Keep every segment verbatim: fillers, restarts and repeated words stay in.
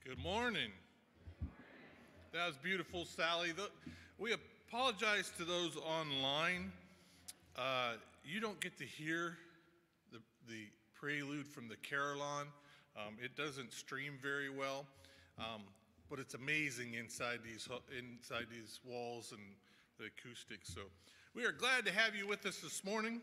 Good morning. That was beautiful, Sally. The, we apologize to those online. Uh, you don't get to hear the, the prelude from the carillon. Um, it doesn't stream very well, um, but it's amazing inside these inside these walls and the acoustics. So we are glad to have you with us this morning.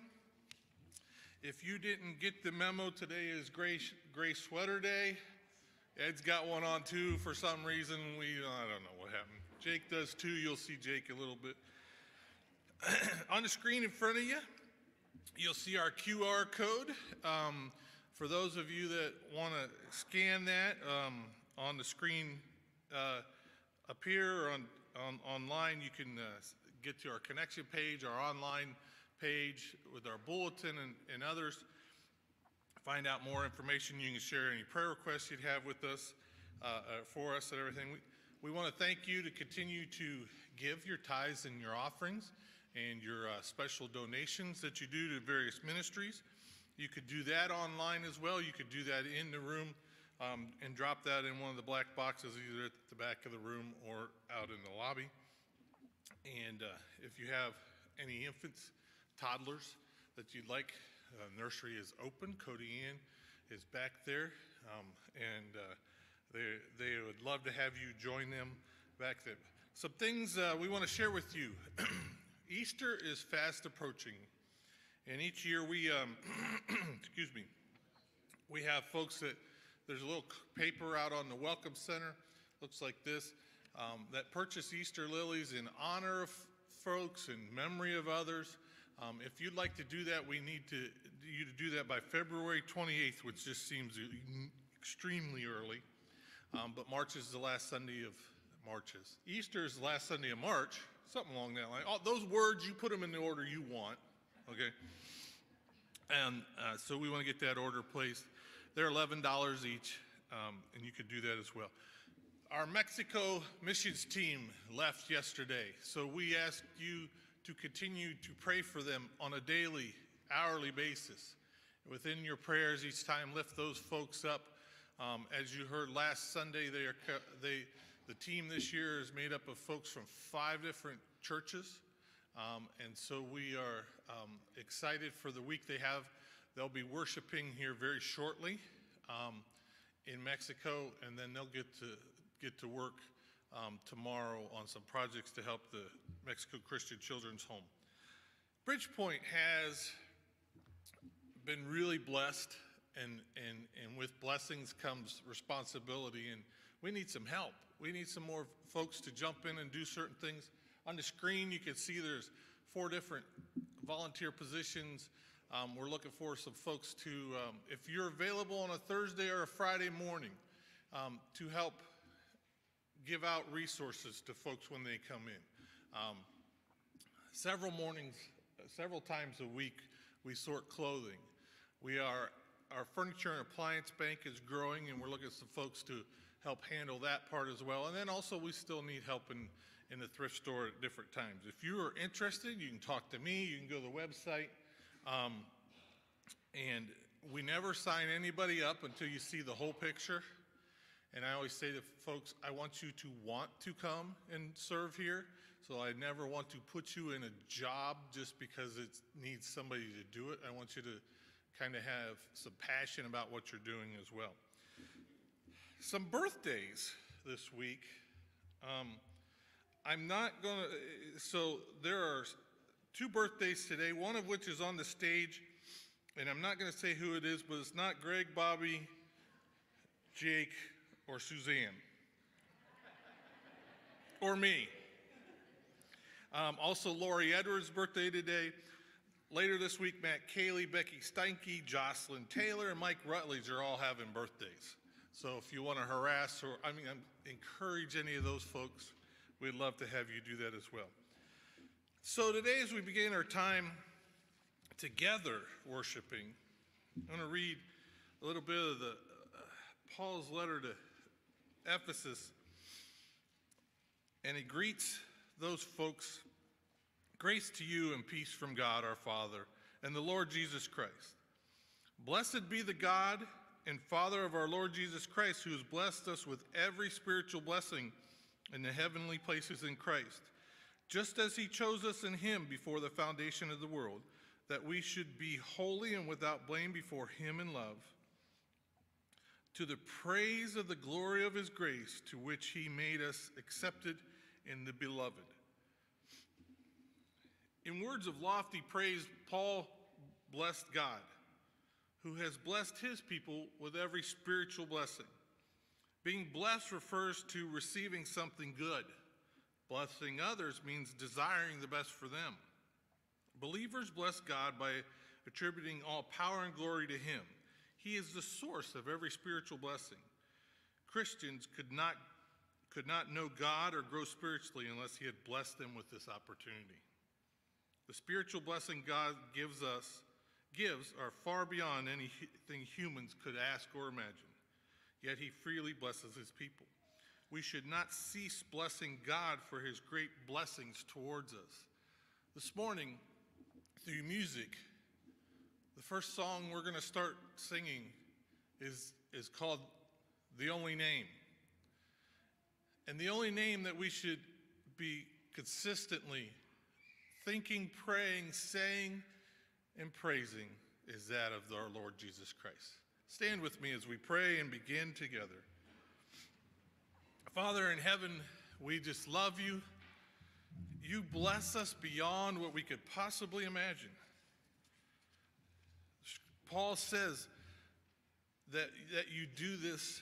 If you didn't get the memo, today is Gray, Gray Sweater Day. Ed's got one on too for some reason. We, I don't know what happened. Jake does too. You'll see Jake a little bit. On the screen in front of you, you'll see our Q R code. Um, for those of you that want to scan that, um, on the screen uh, up here or on, on, online, you can uh, get to our connection page, our online page with our bulletin and, and others. Find out more information. You can share any prayer requests you'd have with us, uh, uh, for us and everything. We, we want to thank you to continue to give your tithes and your offerings and your uh, special donations that you do to various ministries. You could do that online as well. You could do that in the room um, and drop that in one of the black boxes either at the back of the room or out in the lobby. And uh, if you have any infants, toddlers that you'd like, Uh, nursery is open. Cody Ann is back there, um, and uh, they, they would love to have you join them back there. Some things uh, we want to share with you. Easter is fast approaching, and each year we, um, excuse me, we have folks that, there's a little paper out on the Welcome Center, looks like this, um, that purchase Easter lilies in honor of folks, in memory of others. Um, if you'd like to do that, we need to you to do that by February twenty-eighth, which just seems extremely early. Um, but March is the last Sunday of Marches. Easter is the last Sunday of March, something along that line. All those words, you put them in the order you want, okay? And uh, so we want to get that order placed. They're eleven dollars each, um, and you could do that as well. Our Mexico missions team left yesterday, so we ask you to continue to pray for them on a daily, hourly basis. Within your prayers each time, lift those folks up. Um, as you heard last Sunday, they are they the team this year is made up of folks from five different churches, um, and so we are um, excited for the week they have. They'll be worshiping here very shortly um, in Mexico, and then they'll get to get to work Um, tomorrow on some projects to help the Mexico Christian Children's Home. Bridgepoint has been really blessed, and, and, and with blessings comes responsibility, and we need some help. We need some more folks to jump in and do certain things. On the screen, you can see there's four different volunteer positions. Um, we're looking for some folks to, um, if you're available on a Thursday or a Friday morning, um, to help give out resources to folks when they come in. Um, several mornings, uh, several times a week, we sort clothing. We are, our furniture and appliance bank is growing, and we're looking at some folks to help handle that part as well. And then also we still need help in, in the thrift store at different times. If you are interested, you can talk to me, you can go to the website. Um, and we never sign anybody up until you see the whole picture. And I always say to folks, I want you to want to come and serve here. So I never want to put you in a job just because it needs somebody to do it. I want you to kind of have some passion about what you're doing as well. Some birthdays this week. Um, I'm not going to, so there are two birthdays today, one of which is on the stage. And I'm not going to say who it is, but it's not Greg, Bobby, Jake, or Suzanne, or me. Um, also, Lori Edwards' birthday today. Later this week, Matt Cayley, Becky Steinke, Jocelyn Taylor, and Mike Rutledge are all having birthdays. So if you want to harass or, I mean, encourage any of those folks, we'd love to have you do that as well. So today, as we begin our time together worshiping, I'm going to read a little bit of the uh, Paul's letter to Ephesus, and he greets those folks, grace to you and peace from God our Father and the Lord Jesus Christ. Blessed be the God and Father of our Lord Jesus Christ, who has blessed us with every spiritual blessing in the heavenly places in Christ, just as he chose us in him before the foundation of the world, that we should be holy and without blame before him in love, to the praise of the glory of his grace, to which he made us accepted in the beloved. In words of lofty praise, Paul blessed God, who has blessed his people with every spiritual blessing. Being blessed refers to receiving something good. Blessing others means desiring the best for them. Believers bless God by attributing all power and glory to him. He is the source of every spiritual blessing. Christians could not, could not know God or grow spiritually unless he had blessed them with this opportunity. The spiritual blessing God gives us, gives are far beyond anything humans could ask or imagine. Yet he freely blesses his people. We should not cease blessing God for his great blessings towards us. This morning, through music, the first song we're going to start singing is, is called The Only Name. And the only name that we should be consistently thinking, praying, saying, and praising is that of our Lord Jesus Christ. Stand with me as we pray and begin together. Father in heaven, we just love you. You bless us beyond what we could possibly imagine. Paul says that, that you do this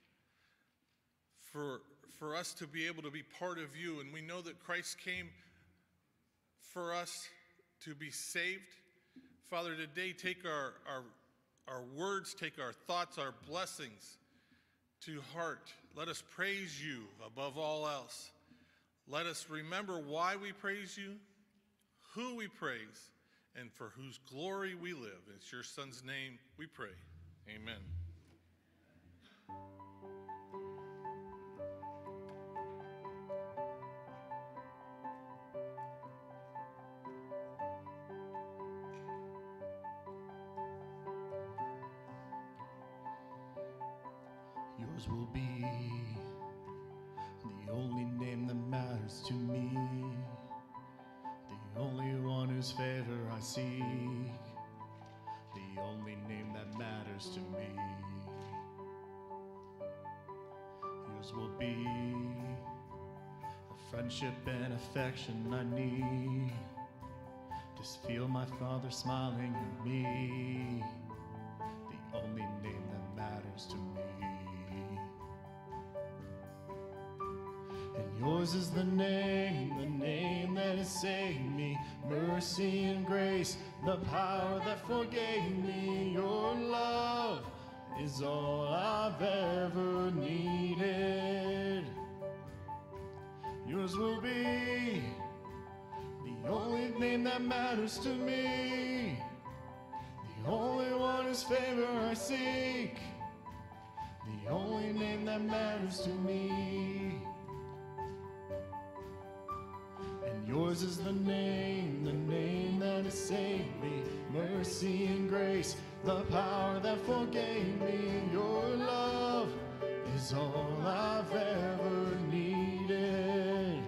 for, for us to be able to be part of you, and we know that Christ came for us to be saved. Father, today take our, our, our words, take our thoughts, our blessings to heart. Let us praise you above all else. Let us remember why we praise you, who we praise, and for whose glory we live. It's your Son's name we pray. Amen. Yours will be the only name that matters to me, the only one whose favor I seek, the only name that matters to me. Yours will be the friendship and affection I need, just feel my Father smiling at me, the only name that matters to me. And yours is the name, the name that has saved me, mercy and grace, the power that forgave me. Your love is all I've ever needed. Yours will be the only name that matters to me, the only one whose favor I seek, the only name that matters to me. And yours is the name, the name that has saved me, mercy and grace, the power that forgave me. Your love is all I've ever needed.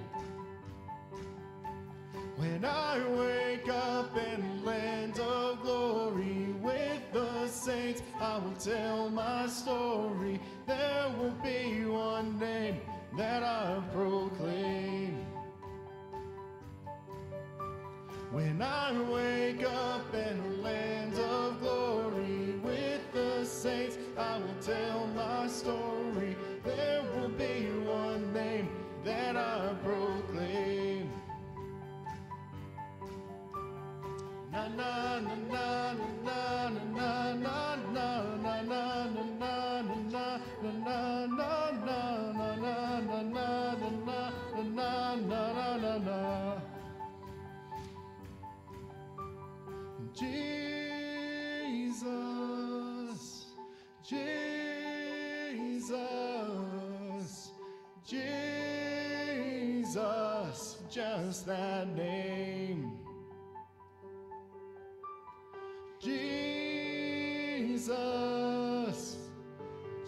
When I wake up in land of glory with the saints, I will tell my story. There will be one name that I proclaim. When I wake up in land of glory with the saints, I will tell my story. There will be one name that I proclaim. Na na na na na na na na na na na na na na na na na. Jesus, Jesus, Jesus, just that name. Jesus,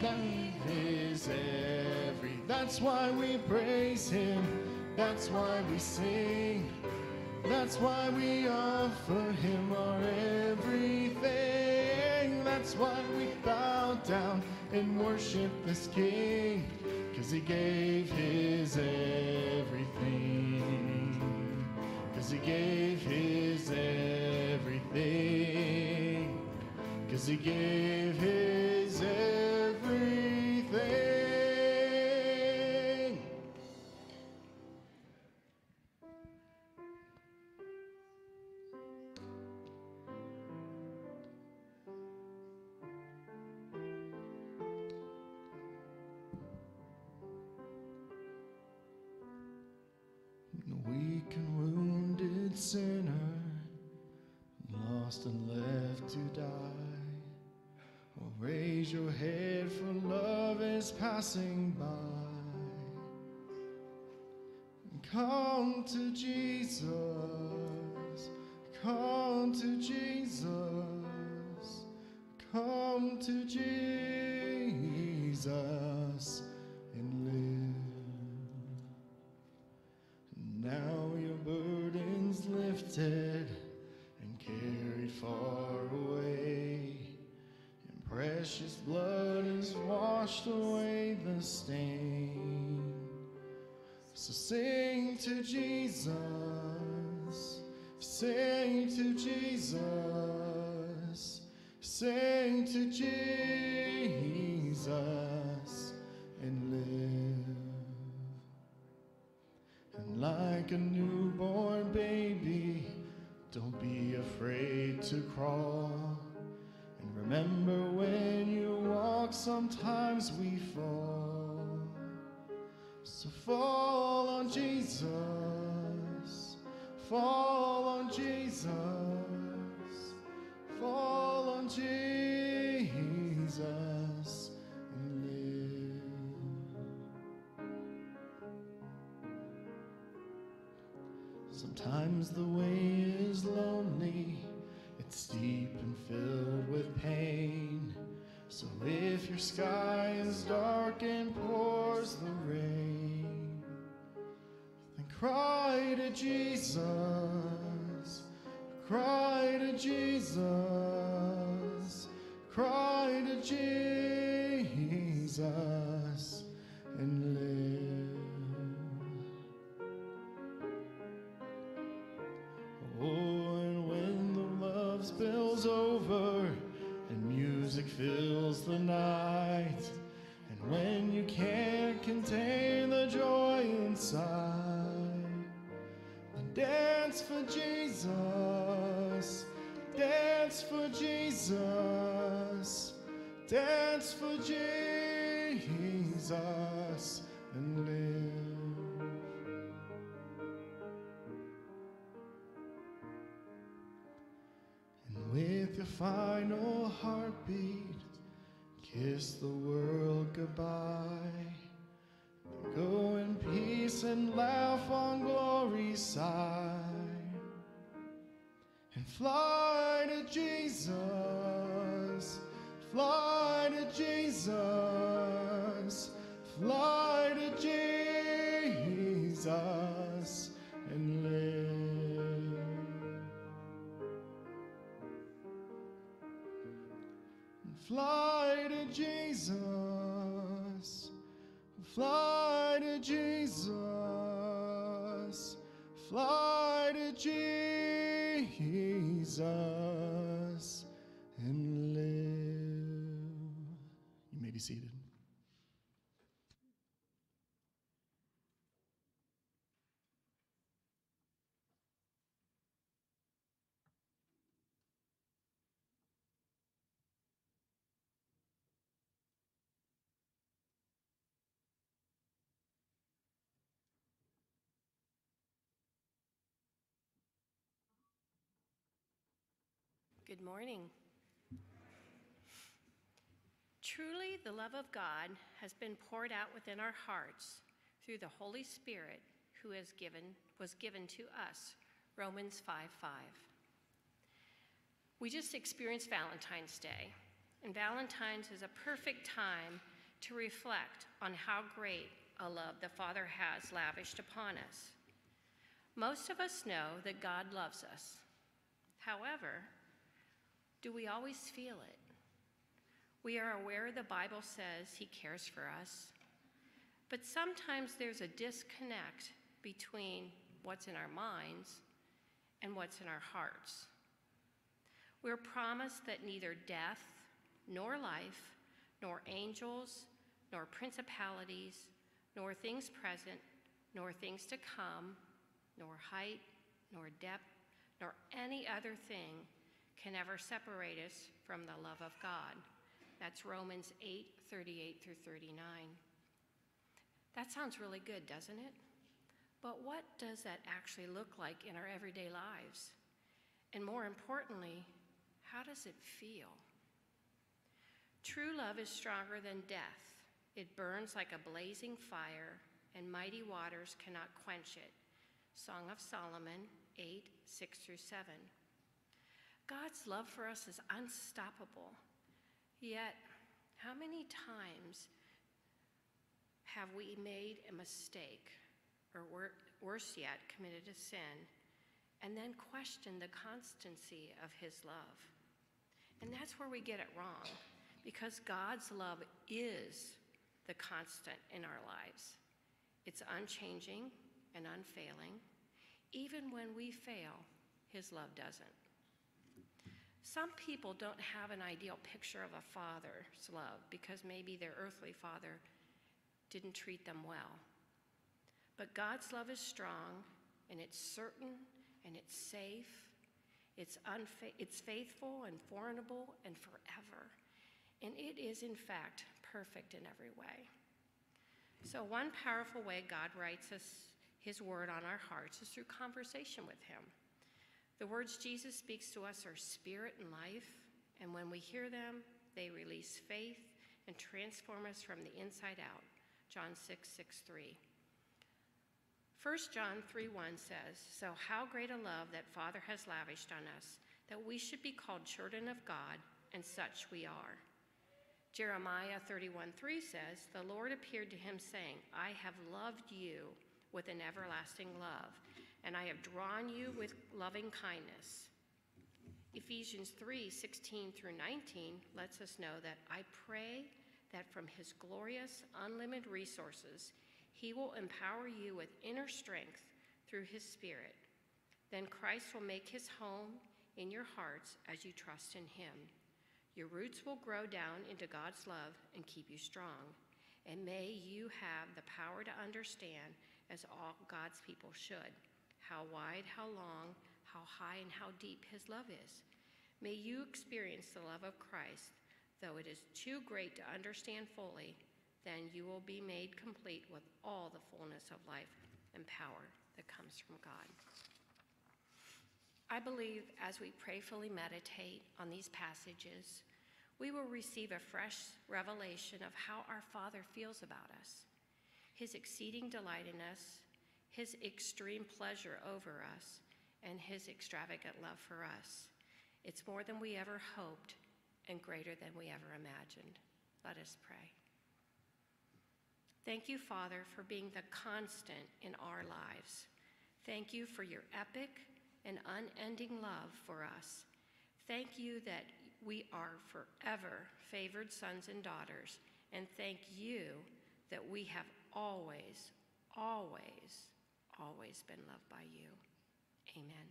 That is every. That's why we praise him. That's why we sing. That's why we offer him our everything. That's why we bow down and worship this King, 'cause he gave his everything. 'Cause he gave his everything. 'Cause he gave his everything. Weak and wounded sinner, lost and left to die. Oh, raise your head, for love is passing by. Come to Jesus, come to Jesus, come to Jesus and live. Now your burden's lifted and carried far away, and precious blood has washed away the stain. So sing to Jesus, sing to Jesus, sing to Jesus and live. And like a newborn baby, don't be afraid to crawl. And remember, when you walk, sometimes we fall. So fall on Jesus, fall on Jesus, fall on Jesus and live. Sometimes the way is lonely, it's steep and filled with pain. So if your sky is dark and pours the rain, then cry to Jesus, cry to Jesus, cry to Jesus and live. Oh, and when the love spills over and music fills the night, and when you can't contain the joy inside, then dance for Jesus, dance for Jesus, dance for Jesus and live. With your final heartbeat, kiss the world goodbye. Then go in peace and laugh on glory's side. And fly to Jesus, fly to Jesus, fly to Jesus and live. Fly to Jesus, fly to Jesus, fly to Jesus and live. You may be seated. Good morning. Truly, the love of God has been poured out within our hearts through the Holy Spirit who has given, was given to us, Romans five five. We just experienced Valentine's Day, and Valentine's is a perfect time to reflect on how great a love the Father has lavished upon us. Most of us know that God loves us. However, do we always feel it? We are aware the Bible says he cares for us, but sometimes there's a disconnect between what's in our minds and what's in our hearts. We're promised that neither death, nor life, nor angels, nor principalities, nor things present, nor things to come, nor height, nor depth, nor any other thing can ever separate us from the love of God. That's Romans eight, thirty-eight through thirty-nine. That sounds really good, doesn't it? But what does that actually look like in our everyday lives? And more importantly, how does it feel? True love is stronger than death. It burns like a blazing fire, and mighty waters cannot quench it. Song of Solomon eight, six through seven. God's love for us is unstoppable. Yet, how many times have we made a mistake, or wor- worse yet, committed a sin, and then questioned the constancy of his love? And that's where we get it wrong, because God's love is the constant in our lives. It's unchanging and unfailing. Even when we fail, his love doesn't. Some people don't have an ideal picture of a father's love because maybe their earthly father didn't treat them well. But God's love is strong, and it's certain, and it's safe, it's, unfa- it's faithful and formidable and forever. And it is, in fact, perfect in every way. So one powerful way God writes us his word on our hearts is through conversation with him. The words Jesus speaks to us are spirit and life, and when we hear them, they release faith and transform us from the inside out. John six, six, three. First John three, one says, "So how great a love that Father has lavished on us, that we should be called children of God, and such we are." Jeremiah thirty-one, three says, "The Lord appeared to him, saying, I have loved you with an everlasting love, and I have drawn you with loving kindness." Ephesians three, sixteen through nineteen lets us know that I pray that from his glorious, unlimited resources, he will empower you with inner strength through his Spirit. Then Christ will make his home in your hearts as you trust in him. Your roots will grow down into God's love and keep you strong. And may you have the power to understand, as all God's people should, how wide, how long, how high, and how deep his love is. May you experience the love of Christ, though it is too great to understand fully, then you will be made complete with all the fullness of life and power that comes from God. I believe as we prayerfully meditate on these passages, we will receive a fresh revelation of how our Father feels about us, his exceeding delight in us, his extreme pleasure over us, and his extravagant love for us. It's more than we ever hoped and greater than we ever imagined. Let us pray. Thank you, Father, for being the constant in our lives. Thank you for your epic and unending love for us. Thank you that we are forever favored sons and daughters, and thank you that we have always, always, always been loved by you. Amen.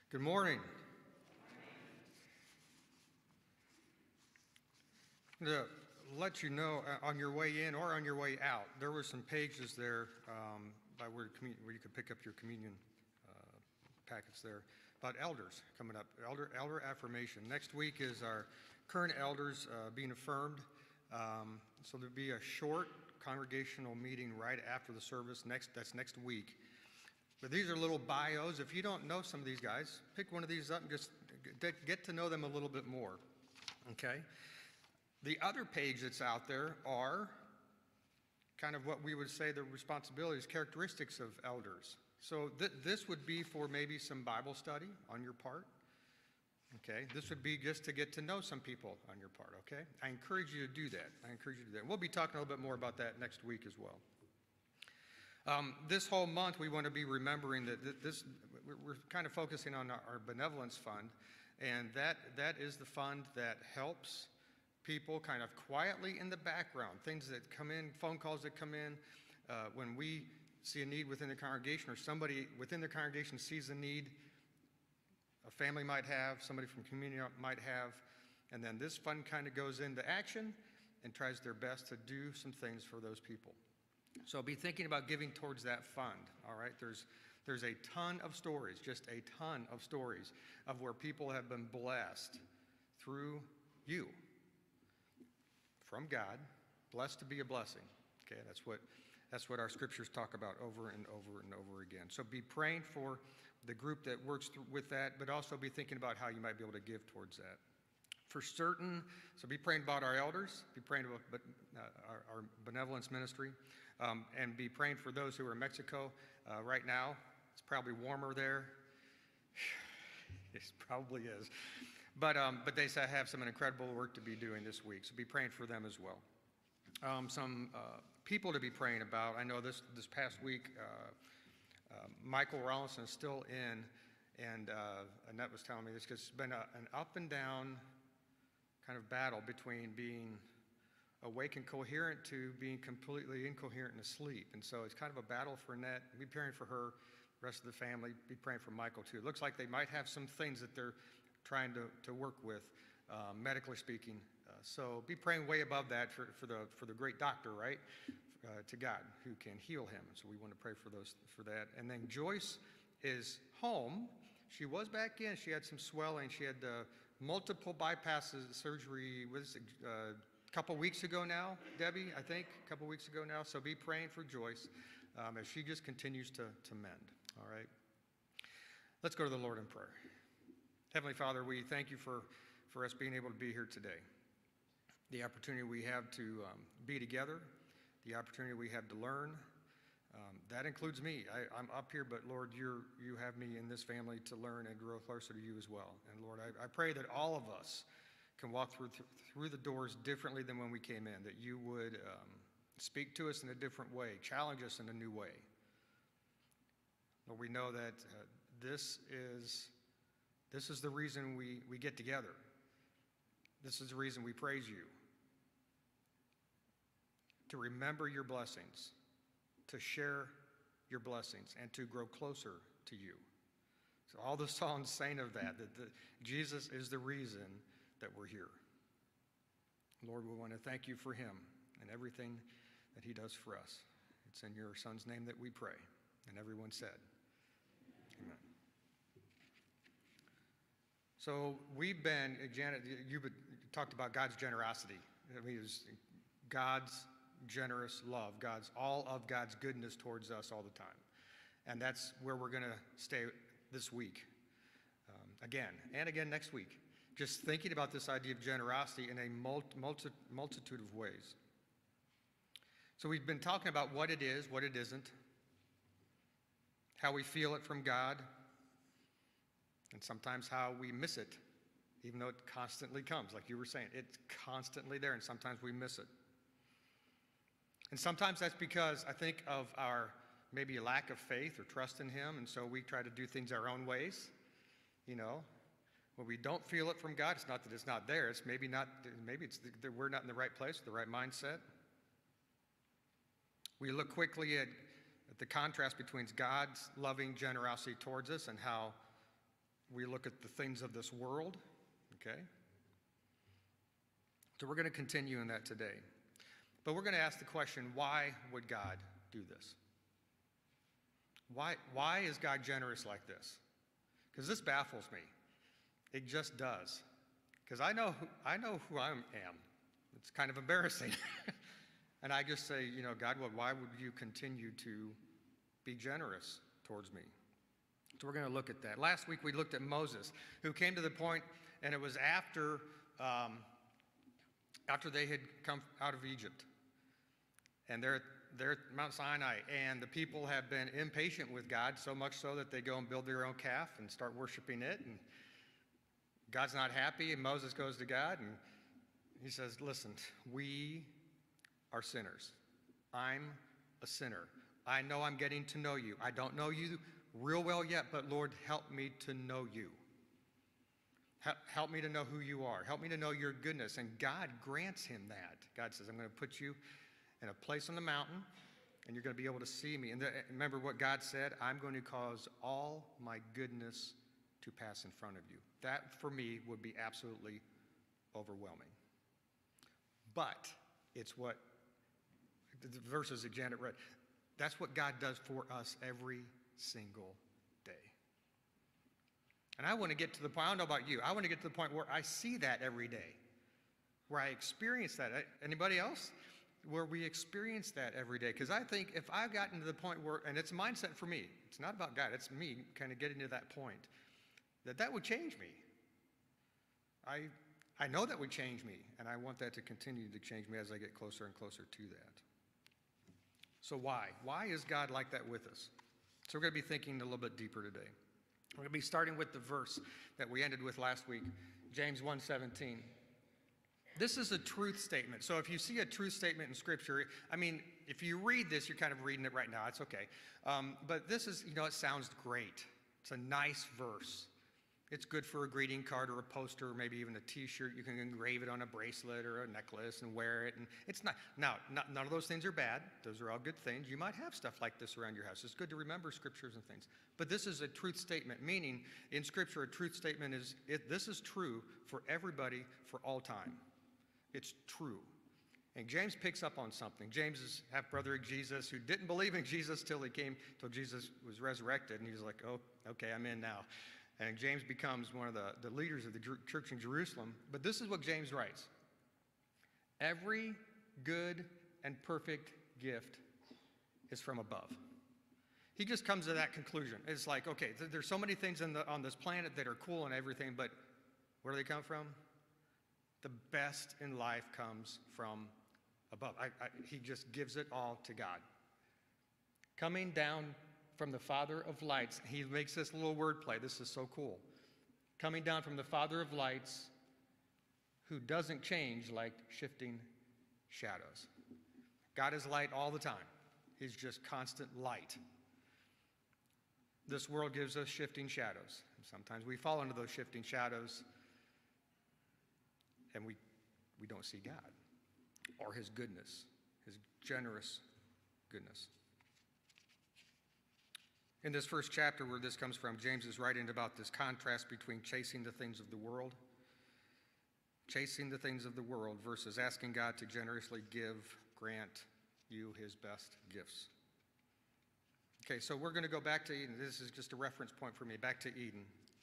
Good morning. To let you know, uh, on your way in or on your way out, there were some pages there um, by where, commun- where you could pick up your communion uh, packets there about elders coming up, elder elder affirmation. Next week is our current elders uh, being affirmed. Um, so there'll be a short congregational meeting right after the service. Next, that's next week. But these are little bios. If you don't know some of these guys, pick one of these up and just get to know them a little bit more, okay? The other page that's out there are kind of what we would say the responsibilities, characteristics of elders. So th this would be for maybe some Bible study on your part, okay? This would be just to get to know some people on your part, okay? I encourage you to do that. I encourage you to do that. We'll be talking a little bit more about that next week as well. Um, this whole month, we want to be remembering that th this, we're kind of focusing on our, our benevolence fund, and that, that is the fund that helps people kind of quietly in the background, things that come in, phone calls that come in, uh, when we see a need within the congregation or somebody within the congregation sees a need a family might have, somebody from community might have, and then this fund kind of goes into action and tries their best to do some things for those people. So be thinking about giving towards that fund, all right? There's, there's a ton of stories, just a ton of stories of where people have been blessed through you, from God, blessed to be a blessing. Okay, that's what, that's what our scriptures talk about over and over and over again. So be praying for the group that works with that, but also be thinking about how you might be able to give towards that. For certain, so be praying about our elders, be praying about uh, our, our benevolence ministry, um, and be praying for those who are in Mexico uh, right now. It's probably warmer there. It probably is. But, um, but they say have some incredible work to be doing this week, so be praying for them as well. Um, some uh, people to be praying about. I know this, this past week, uh, uh, Michael Rollinson is still in, and uh, Annette was telling me this because it's been a, an up and down kind of battle between being awake and coherent to being completely incoherent and asleep. And so it's kind of a battle for Annette. Be praying for her, the rest of the family. Be praying for Michael too. It looks like they might have some things that they're trying to, to work with, uh, medically speaking. Uh, so be praying way above that for, for, the, for the great doctor, right, uh, to God who can heal him. So we want to pray for, those, for that. And then Joyce is home. She was back in. She had some swelling. She had uh, multiple bypasses surgery was uh, a couple weeks ago now, Debbie, I think, a couple weeks ago now. So be praying for Joyce um, as she just continues to, to mend, all right? Let's go to the Lord in prayer. Heavenly Father, we thank you for, for us being able to be here today. The opportunity we have to um, be together, the opportunity we have to learn. Um, that includes me. I, I'm up here, but Lord, you're, you have me in this family to learn and grow closer to you as well. And Lord, I, I pray that all of us can walk through, th through the doors differently than when we came in, that you would um, speak to us in a different way, challenge us in a new way. Lord, we know that uh, this is, this is the reason we, we get together. This is the reason we praise you. To remember your blessings, to share your blessings, and to grow closer to you. So all the songs saying of that, that the, Jesus is the reason that we're here. Lord, we want to thank you for him and everything that he does for us. It's in your son's name that we pray. And everyone said, amen. So we've been, Janet, you talked about God's generosity. I mean, it was God's generous love, God's all of God's goodness towards us all the time. And that's where we're going to stay this week. Um, again, and again next week. Just thinking about this idea of generosity in a multi, multi, multitude of ways. So we've been talking about what it is, what it isn't, how we feel it from God, and sometimes how we miss it, even though it constantly comes. Like you were saying, it's constantly there, and sometimes we miss it. And sometimes that's because I think of our maybe a lack of faith or trust in him, and so we try to do things our own ways. You know, when we don't feel it from God, it's not that it's not there. It's maybe not. Maybe it's that we're not in the right place, the right mindset. We look quickly at, at the contrast between God's loving generosity towards us and how we look at the things of this world, okay? So we're going to continue in that today. But we're going to ask the question, why would God do this? Why, why is God generous like this? Because this baffles me. It just does. Because I know who, I know who I am. It's kind of embarrassing. And I just say, you know, God, why would you continue to be generous towards me? So we're going to look at that. Last week we looked at Moses, who came to the point, and it was after, um, after they had come out of Egypt. And they're, they're at Mount Sinai, and the people have been impatient with God, so much so that they go and build their own calf and start worshiping it. And God's not happy, and Moses goes to God, and he says, listen, we are sinners. I'm a sinner. I know I'm getting to know you. I don't know you real well yet, but Lord, help me to know you. Help me to know who you are. Help me to know your goodness. And God grants him that. God says, I'm going to put you in a place on the mountain, and you're going to be able to see me. And the, remember what God said? I'm going to cause all my goodness to pass in front of you. That, for me, would be absolutely overwhelming. But it's what the verses that Janet read, that's what God does for us every single day. And I want to get to the point, I don't know about you, I want to get to the point where I see that every day, where I experience that. Anybody else? Where we experience that every day. Because I think if I've gotten to the point where, and it's a mindset for me, it's not about God, it's me kind of getting to that point, that that would change me. I, I know that would change me, and I want that to continue to change me as I get closer and closer to that. So why? Why is God like that with us? So we're going to be thinking a little bit deeper today. We're going to be starting with the verse that we ended with last week, James one seventeen. This is a truth statement. So if you see a truth statement in Scripture, I mean, if you read this, you're kind of reading it right now. It's okay. Um, but this is, you know, it sounds great. It's a nice verse. It's good for a greeting card or a poster or maybe even a T-shirt. You can engrave it on a bracelet or a necklace and wear it. And it's not, now, not, none of those things are bad. Those are all good things. You might have stuff like this around your house. It's good to remember Scriptures and things. But this is a truth statement, meaning in Scripture, a truth statement is, it, this is true for everybody for all time. It's true. And James picks up on something. James is half-brother of Jesus who didn't believe in Jesus till he came, till Jesus was resurrected. And he's like, oh, okay, I'm in now. And James becomes one of the, the leaders of the church in Jerusalem. But this is what James writes. Every good and perfect gift is from above. He just comes to that conclusion. It's like, okay, th- there's so many things in the, on this planet that are cool and everything, but where do they come from? The best in life comes from above. I, I, he just gives it all to God. Coming down from the Father of lights, he makes this little wordplay. This is so cool. Coming down from the Father of lights, who doesn't change like shifting shadows. God is light all the time. He's just constant light. This world gives us shifting shadows. Sometimes we fall into those shifting shadows, and we, we don't see God or his goodness, his generous goodness. In this first chapter where this comes from, James is writing about this contrast between chasing the things of the world, chasing the things of the world versus asking God to generously give, grant you his best gifts. Okay, so we're going to go back to Eden. This is just a reference point for me, back to Eden.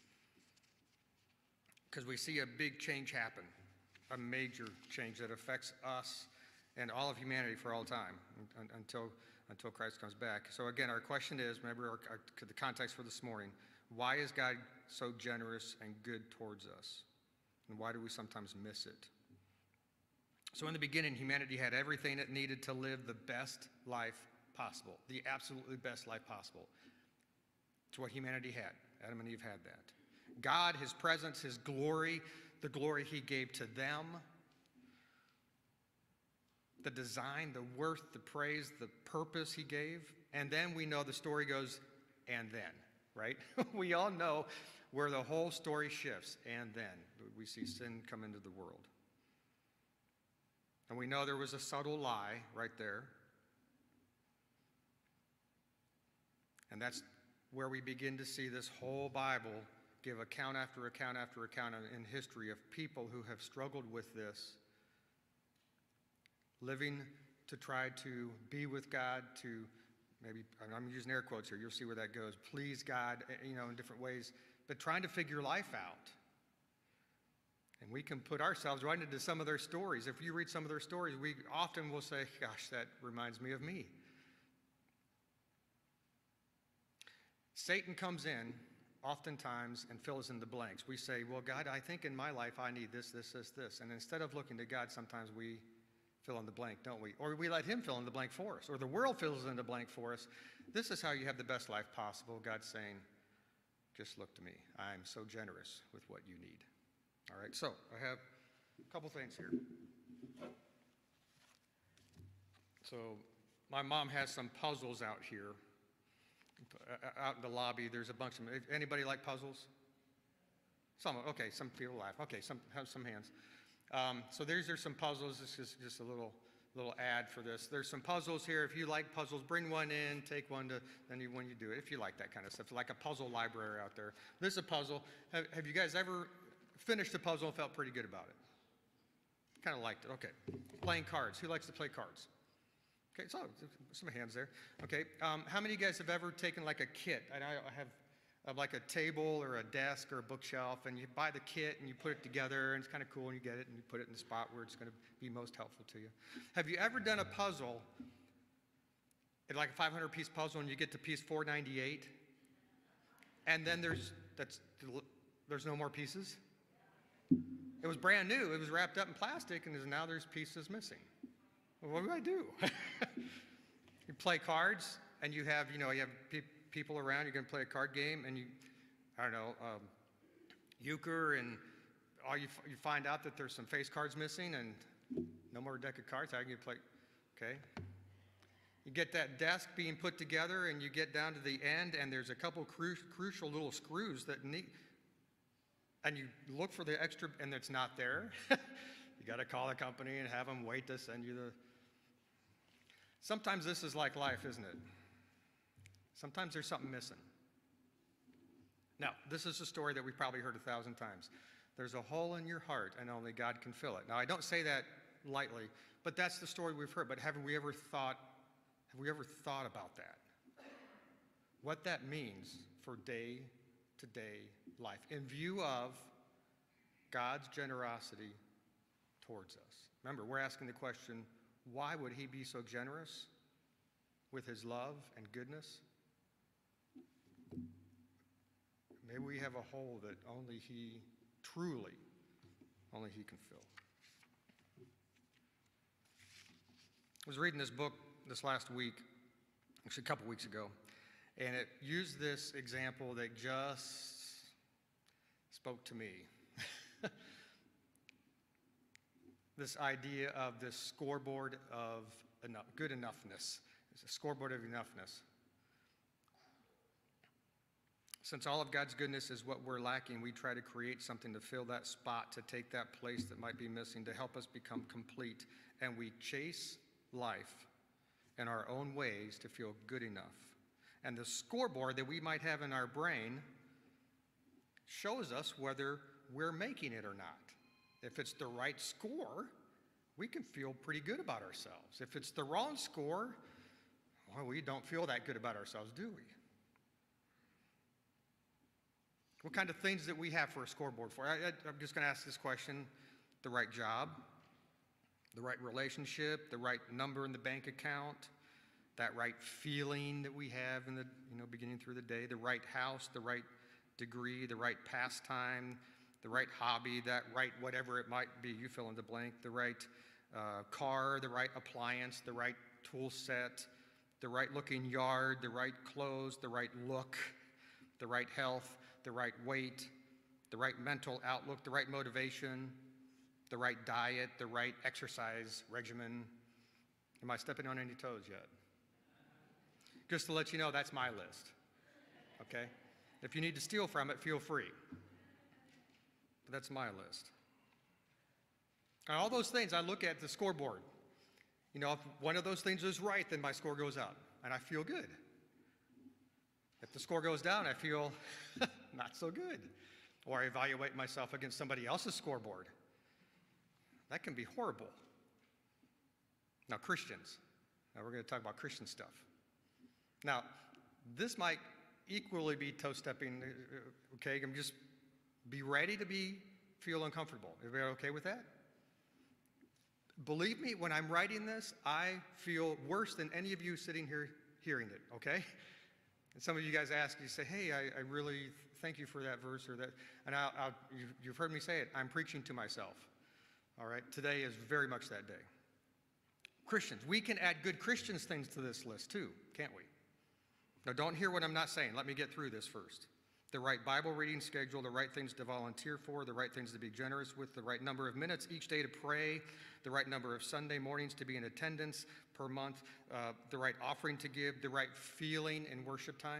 Because we see a big change happen. A major change that affects us and all of humanity for all time un- until, until Christ comes back. So again, our question is, remember our, our, the context for this morning, why is God so generous and good towards us? And why do we sometimes miss it? So in the beginning, humanity had everything it needed to live the best life possible, the absolutely best life possible. It's what humanity had. Adam and Eve had that. God, his presence, his glory, the glory he gave to them, the design, the worth, the praise, the purpose he gave. And then we know the story goes, and then, right? We all know where the whole story shifts, and then we see sin come into the world. And we know there was a subtle lie right there. And that's where we begin to see this whole Bible give account after account after account in history of people who have struggled with this, living to try to be with God, to maybe, I'm using air quotes here, you'll see where that goes, please God, you know, in different ways, but trying to figure life out. And we can put ourselves right into some of their stories. If you read some of their stories, we often will say, gosh, that reminds me of me. Satan comes in oftentimes and fills in the blanks. We say, well, God, I think in my life I need this, this, this, this. And instead of looking to God, sometimes we fill in the blank, don't we? Or we let him fill in the blank for us. Or the world fills in the blank for us. This is how you have the best life possible. God's saying, just look to me. I'm so generous with what you need. All right, so I have a couple things here. So my mom has some puzzles out here. Out in the lobby, there's a bunch of them. Anybody like puzzles? Some, okay, some people laugh. Okay, some have some hands. Um, so there's, there's some puzzles. This is just a little little ad for this. There's some puzzles here. If you like puzzles, bring one in, take one to, then you, when you do it, if you like that kind of stuff, like a puzzle library out there. This is a puzzle. Have, have you guys ever finished a puzzle and felt pretty good about it? Kind of liked it. Okay. Playing cards. Who likes to play cards? Okay, so some hands there. Okay, um, how many of you guys have ever taken like a kit? And I have uh, like a table or a desk or a bookshelf, and you buy the kit and you put it together, and it's kind of cool, and you get it and you put it in the spot where it's going to be most helpful to you. Have you ever done a puzzle, like a five hundred piece puzzle, and you get to piece four ninety-eight, and then there's that's there's no more pieces? It was brand new. It was wrapped up in plastic, and there's, now there's pieces missing. Well, what do I do? You play cards, and you have, you know, you have pe people around. You're going to play a card game, and you, I don't know, um, euchre, and all you, you find out that there's some face cards missing, and no more deck of cards. How can you play? Okay. You get that desk being put together, and you get down to the end, and there's a couple cru crucial little screws that need, and you look for the extra, and it's not there. You got to call a company and have them wait to send you the. Sometimes this is like life, isn't it? Sometimes there's something missing. Now, this is a story that we've probably heard a thousand times. There's a hole in your heart, and only God can fill it. Now, I don't say that lightly, but that's the story we've heard. But have we ever thought, have we ever thought about that? What that means for day-to-day life in view of God's generosity towards us. Remember, we're asking the question, why would he be so generous with his love and goodness? Maybe we have a hole that only he, truly, only he can fill. I was reading this book this last week, actually a couple weeks ago, and it used this example that just spoke to me. This idea of this scoreboard of enough, good enoughness. It's a scoreboard of enoughness. Since all of God's goodness is what we're lacking, we try to create something to fill that spot, to take that place that might be missing, to help us become complete. And we chase life in our own ways to feel good enough. And the scoreboard that we might have in our brain shows us whether we're making it or not. If it's the right score, we can feel pretty good about ourselves. If it's the wrong score, well, we don't feel that good about ourselves, do we? What kind of things that we have for a scoreboard for? I, I, I'm just going to ask this question. The right job, the right relationship, the right number in the bank account, that right feeling that we have in the, you know, beginning through the day, the right house, the right degree, the right pastime, the right hobby, that right whatever it might be, you fill in the blank, the right uh, car, the right appliance, the right tool set, the right looking yard, the right clothes, the right look, the right health, the right weight, the right mental outlook, the right motivation, the right diet, the right exercise regimen. Am I stepping on any toes yet? Just to let you know, that's my list, okay? If you need to steal from it, feel free. But that's my list. And all those things, I look at the scoreboard. You know, if one of those things is right, then my score goes up, and I feel good. If the score goes down, I feel not so good. or I evaluate myself against somebody else's scoreboard. That can be horrible. Now, Christians. Now, we're going to talk about Christian stuff. Now, this might equally be toe-stepping, okay? I'm just be ready to be feel uncomfortable. Everybody okay with that? Believe me, when I'm writing this, I feel worse than any of you sitting here hearing it, okay? And some of you guys ask, you say, hey, I, I really thank you for that verse or that. And I'll, I'll, you've, you've heard me say it, I'm preaching to myself, all right? Today is very much that day. Christians, we can add good Christians things to this list too, can't we? Now, don't hear what I'm not saying. Let me get through this first. The right Bible reading schedule, the right things to volunteer for, the right things to be generous with, the right number of minutes each day to pray, the right number of Sunday mornings to be in attendance per month, uh, the right offering to give, the right feeling in worship time.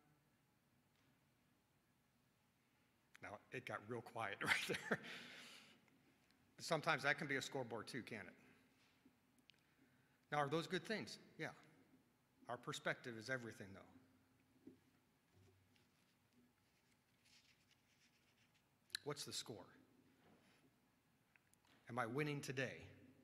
Now, it got real quiet right there. Sometimes that can be a scoreboard too, can't it? Now, are those good things? Yeah. Our perspective is everything, though. What's the score? Am I winning today?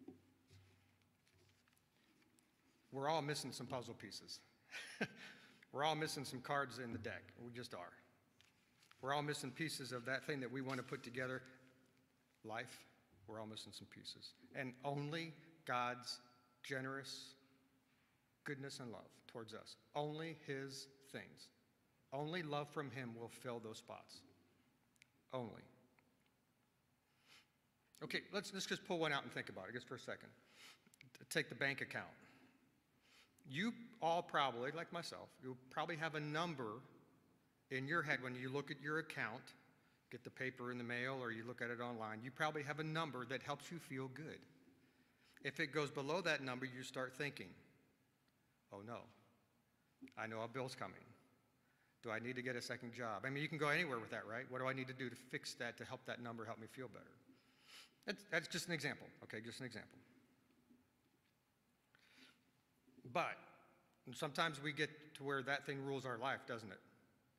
We're all missing some puzzle pieces. We're all missing some cards in the deck. We just are. We're all missing pieces of that thing that we want to put together. Life, we're all missing some pieces. And only God's generous goodness and love towards us. Only his things. Only love from him will fill those spots. Only. Okay, let's, let's just pull one out and think about it just for a second. Take the bank account. You all probably, like myself, you'll probably have a number in your head when you look at your account, get the paper in the mail or you look at it online, you probably have a number that helps you feel good. If it goes below that number, you start thinking, oh no, I know a bill's coming. Do I need to get a second job? I mean, you can go anywhere with that, right? What do I need to do to fix that, to help that number help me feel better? That's, that's just an example, okay, just an example. But sometimes we get to where that thing rules our life, doesn't it?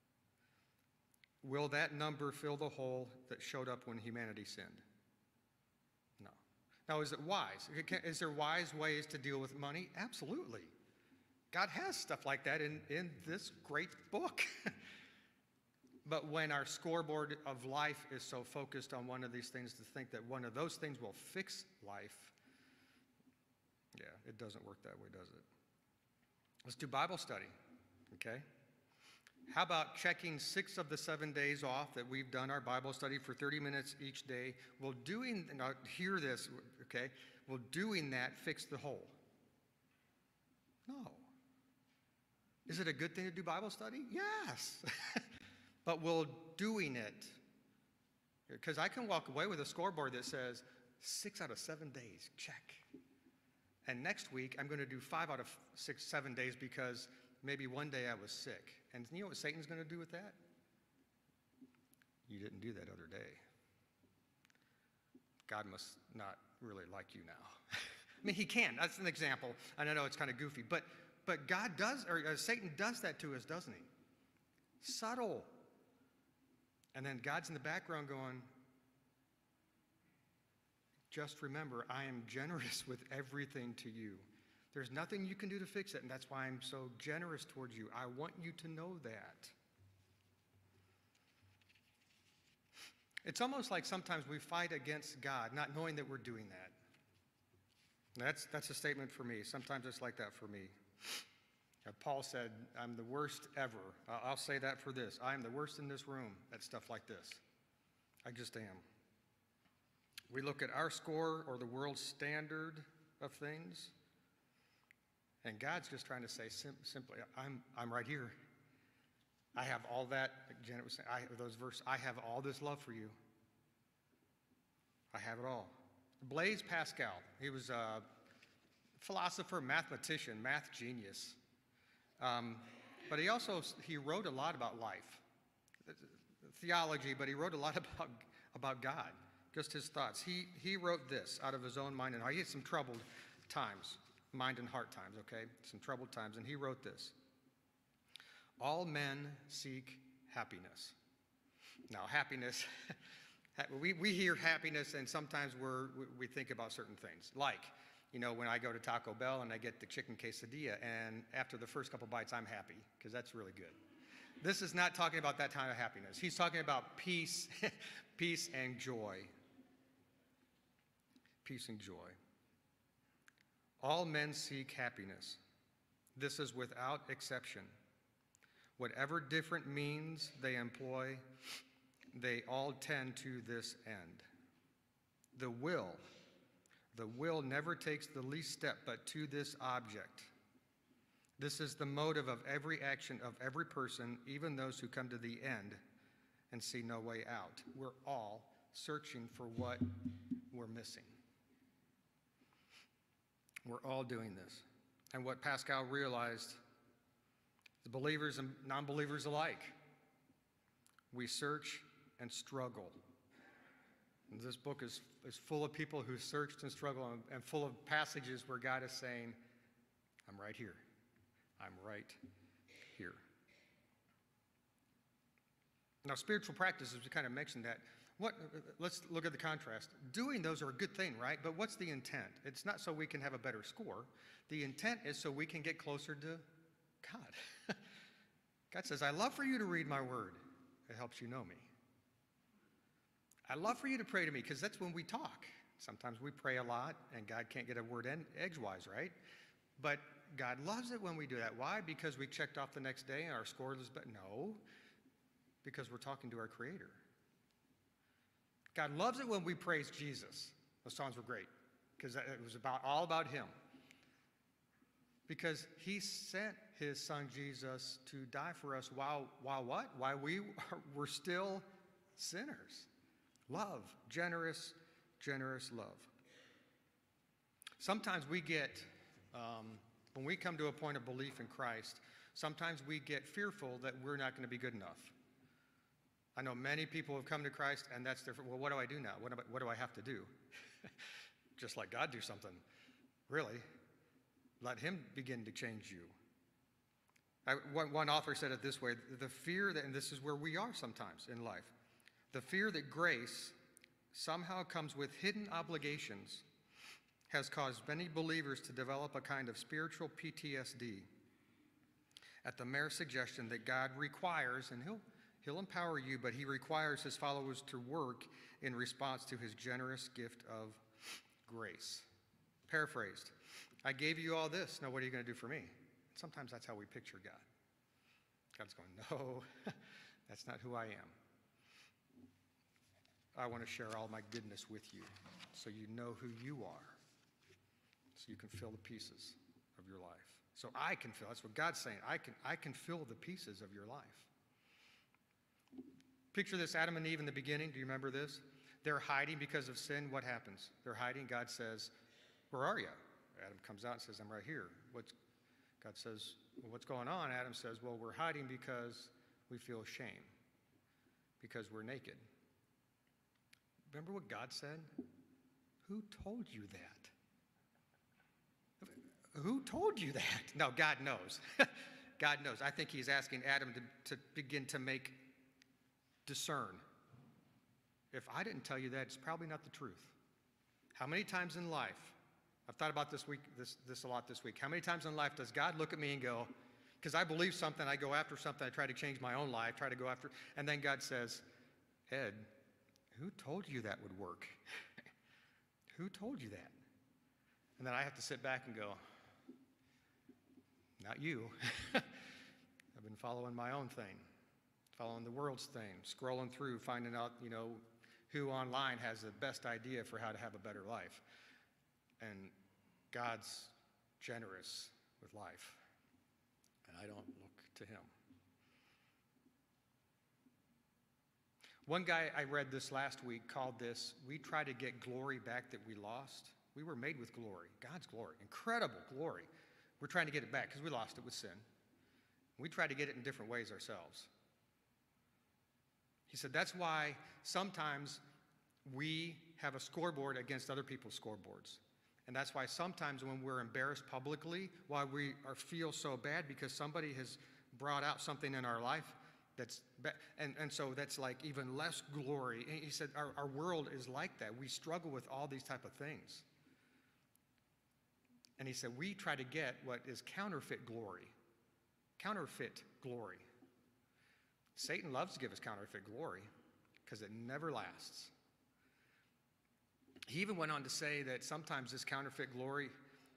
Will that number fill the hole that showed up when humanity sinned? No. Now, is it wise? Is there wise ways to deal with money? Absolutely. God has stuff like that in, in this great book. But when our scoreboard of life is so focused on one of these things to think that one of those things will fix life, yeah, it doesn't work that way, does it? Let's do Bible study, okay? How about checking six of the seven days off that we've done our Bible study for thirty minutes each day? Will doing, now hear this, okay? Will doing that fix the hole? No. Is it a good thing to do Bible study? Yes. But will doing it, because I can walk away with a scoreboard that says six out of seven days, check. And next week, I'm going to do five out of six, seven days because maybe one day I was sick. And you know what Satan's going to do with that? You didn't do that other day. God must not really like you now. I mean, he can. That's an example. And I know it's kind of goofy. But, but God does, or uh, Satan does that to us, doesn't he? Subtle. And then God's in the background going, just remember, I am generous with everything to you. There's nothing you can do to fix it, and that's why I'm so generous towards you. I want you to know that. It's almost like sometimes we fight against God, not knowing that we're doing that. That's, that's a statement for me. Sometimes it's like that for me. Uh, Paul said, I'm the worst ever. Uh, I'll say that for this. I am the worst in this room at stuff like this. I just am. We look at our score or the world's standard of things, and God's just trying to say sim- simply, I'm, I'm right here. I have all that, like Janet was saying, I, those verses, I have all this love for you. I have it all. Blaise Pascal, he was a philosopher, mathematician, math genius. Um, but he also, he wrote a lot about life, theology, but he wrote a lot about, about God. Just his thoughts. He, he wrote this out of his own mind and heart. He had some troubled times, mind and heart times, okay? Some troubled times. And he wrote this. All men seek happiness. Now, happiness, we, we hear happiness, and sometimes we're, we, we think about certain things. Like, you know, when I go to Taco Bell and I get the chicken quesadilla, and after the first couple bites, I'm happy, because that's really good. This is not talking about that kind of happiness. He's talking about peace, peace and joy. Peace and joy. All men seek happiness. This is without exception. Whatever different means they employ, they all tend to this end. The will, the will never takes the least step but to this object. This is the motive of every action of every person, even those who come to the end and see no way out. We're all searching for what we're missing. We're all doing this. And what Pascal realized, the believers and non-believers alike, we search and struggle. And this book is, is full of people who searched and struggled, and, and full of passages where God is saying, I'm right here. I'm right here. Now, spiritual practices, we kind of mentioned that. What, let's look at the contrast. Doing those are a good thing, right? But what's the intent? It's not so we can have a better score. The intent is so we can get closer to God. God says, I love for you to read my word. It helps you know me. I love for you to pray to me, because that's when we talk. Sometimes we pray a lot, and God can't get a word in edgewise, right? But God loves it when we do that. Why? Because we checked off the next day and our score is better? No, because we're talking to our Creator. God loves it when we praise Jesus. Those songs were great, because it was about all about him. Because he sent his son Jesus to die for us while, while what? While we were still sinners. Love, generous, generous love. Sometimes we get, um, when we come to a point of belief in Christ, sometimes we get fearful that we're not going to be good enough. I know many people have come to Christ, and that's their, well, what do I do now? What, what do I have to do? Just let God do something. Really, let him begin to change you. I, one, one author said it this way, the fear that, and this is where we are sometimes in life, the fear that grace somehow comes with hidden obligations has caused many believers to develop a kind of spiritual P T S D at the mere suggestion that God requires, and he'll, he'll empower you, but he requires his followers to work in response to his generous gift of grace. Paraphrased, I gave you all this, now what are you going to do for me? Sometimes that's how we picture God. God's going, no, that's not who I am. I want to share all my goodness with you so you know who you are, so you can fill the pieces of your life. So I can fill, that's what God's saying, I can, I can fill the pieces of your life. Picture this, Adam and Eve in the beginning, do you remember this? They're hiding because of sin, what happens? They're hiding, God says, where are you? Adam comes out and says, I'm right here. What's, God says, well, what's going on? Adam says, well, we're hiding because we feel shame, because we're naked. Remember what God said? Who told you that? Who told you that? No, God knows. God knows. I think he's asking Adam to, to begin to make, discern. If I didn't tell you that, it's probably not the truth. How many times in life, I've thought about this week, this, this a lot this week, how many times in life does God look at me and go, because I believe something, I go after something, I try to change my own life, try to go after, and then God says, Ed, who told you that would work? Who told you that? And then I have to sit back and go, not you. I've been following my own thing, following the world's thing, scrolling through, finding out, you know, who online has the best idea for how to have a better life. And God's generous with life, and I don't look to him. One guy I read this last week called this, we try to get glory back that we lost. We were made with glory, God's glory, incredible glory. We're trying to get it back because we lost it with sin. We try to get it in different ways ourselves. He said that's why sometimes we have a scoreboard against other people's scoreboards. And that's why sometimes when we're embarrassed publicly, why we are, feel so bad because somebody has brought out something in our life, That's, be- and, and so that's like even less glory. And he said, our, our world is like that. We struggle with all these type of things. And he said, we try to get what is counterfeit glory. Counterfeit glory. Satan loves to give us counterfeit glory because it never lasts. He even went on to say that sometimes this counterfeit glory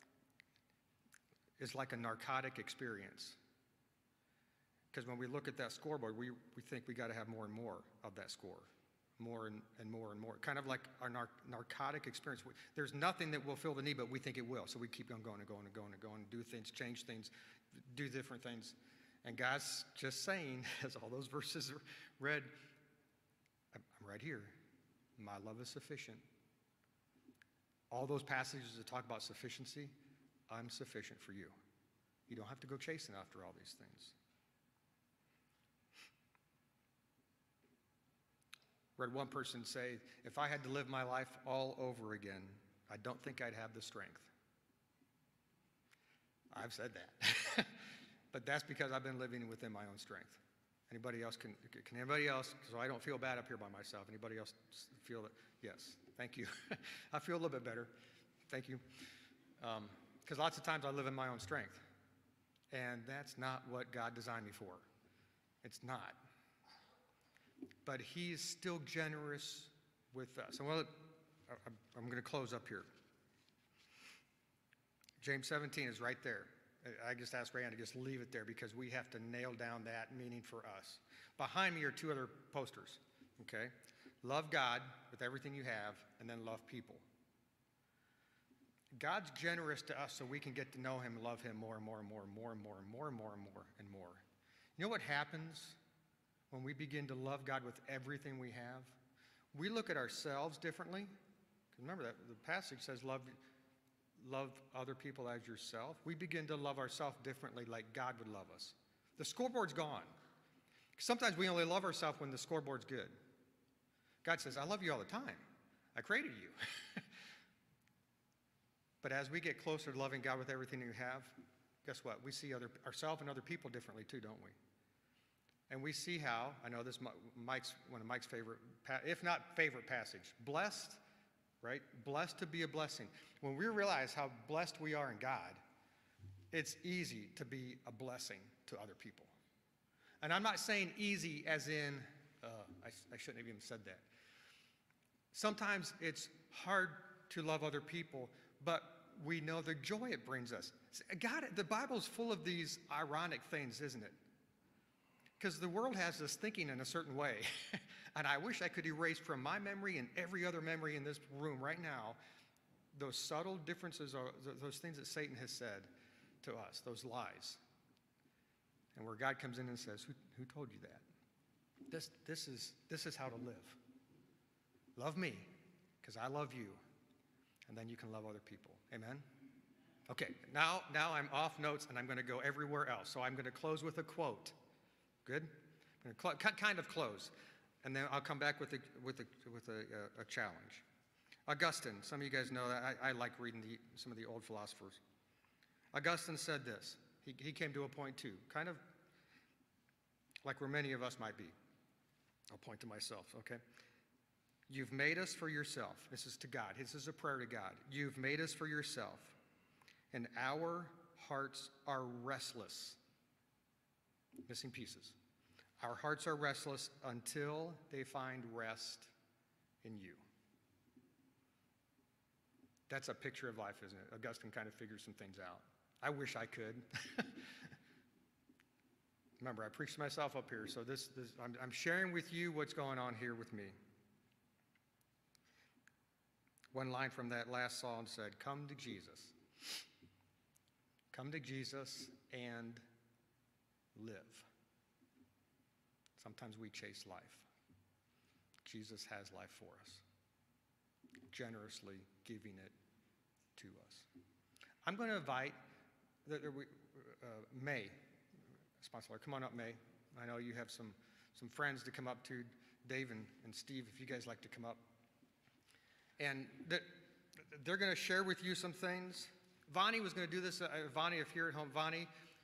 is like a narcotic experience. Because when we look at that scoreboard, we, we think we got to have more and more of that score. More and, and more and more. Kind of like our nar- narcotic experience. We, there's nothing that will fill the need, but we think it will. So we keep on going and going and going and going and do things, change things, do different things. And God's just saying, as all those verses are read, I'm right here. My love is sufficient. All those passages that talk about sufficiency, I'm sufficient for you. You don't have to go chasing after all these things. Read one person say, if I had to live my life all over again, I don't think I'd have the strength. I've said that. But that's because I've been living within my own strength. Anybody else can, can anybody else, so I don't feel bad up here by myself. Anybody else feel that? Yes, thank you. I feel a little bit better. Thank you. Because um, lots of times I live in my own strength. And that's not what God designed me for. It's not. But he is still generous with us. And well, I'm going to close up here. James seventeen is right there. I just asked Rayanne to just leave it there because we have to nail down that meaning for us. Behind me are two other posters, okay? Love God with everything you have, and then love people. God's generous to us so we can get to know him, love him more and more and more and more and more and more and more and more and more. You know what happens when we begin to love God with everything we have? We look at ourselves differently. Remember that the passage says love, love other people as yourself. We begin to love ourselves differently like God would love us. The scoreboard's gone. Sometimes we only love ourselves when the scoreboard's good. God says, I love you all the time. I created you. But as we get closer to loving God with everything you have, guess what? We see other ourselves and other people differently too, don't we? And we see how, I know this Mike's one of Mike's favorite, if not favorite passage, blessed, right? Blessed to be a blessing. When we realize how blessed we are in God, it's easy to be a blessing to other people. And I'm not saying easy as in, uh, I, I shouldn't have even said that. Sometimes it's hard to love other people, but we know the joy it brings us. God, the Bible's full of these ironic things, isn't it? Because the world has us thinking in a certain way. And I wish I could erase from my memory and every other memory in this room right now those subtle differences, or those things that Satan has said to us, those lies. And where God comes in and says, who, who told you that? This, this, is, this is how to live. Love me, because I love you. And then you can love other people. Amen? Okay, now, now I'm off notes, and I'm going to go everywhere else. So I'm going to close with a quote. Good? I'm going to cl- kind of close. And then I'll come back with a, with a, with a, a, a challenge. Augustine, some of you guys know that. I, I like reading the, some of the old philosophers. Augustine said this. He, he came to a point too, kind of like where many of us might be. I'll point to myself, okay? You've made us for yourself. This is to God. This is a prayer to God. You've made us for yourself, and our hearts are restless. Missing pieces. Our hearts are restless until they find rest in you. That's a picture of life, isn't it? Augustine kind of figures some things out. I wish I could. Remember, I preached myself up here, so this, this I'm, I'm sharing with you what's going on here with me. One line from that last song said, come to Jesus. Come to Jesus and live. Sometimes we chase life. Jesus has life for us, generously giving it to us. I'm going to invite the, uh, May, sponsor, come on up, May. I know you have some, some friends to come up to, Dave and, and Steve, if you guys like to come up. And they're going to share with you some things. Vonnie was going to do this. Uh, Vonnie, if you're at home, Vonnie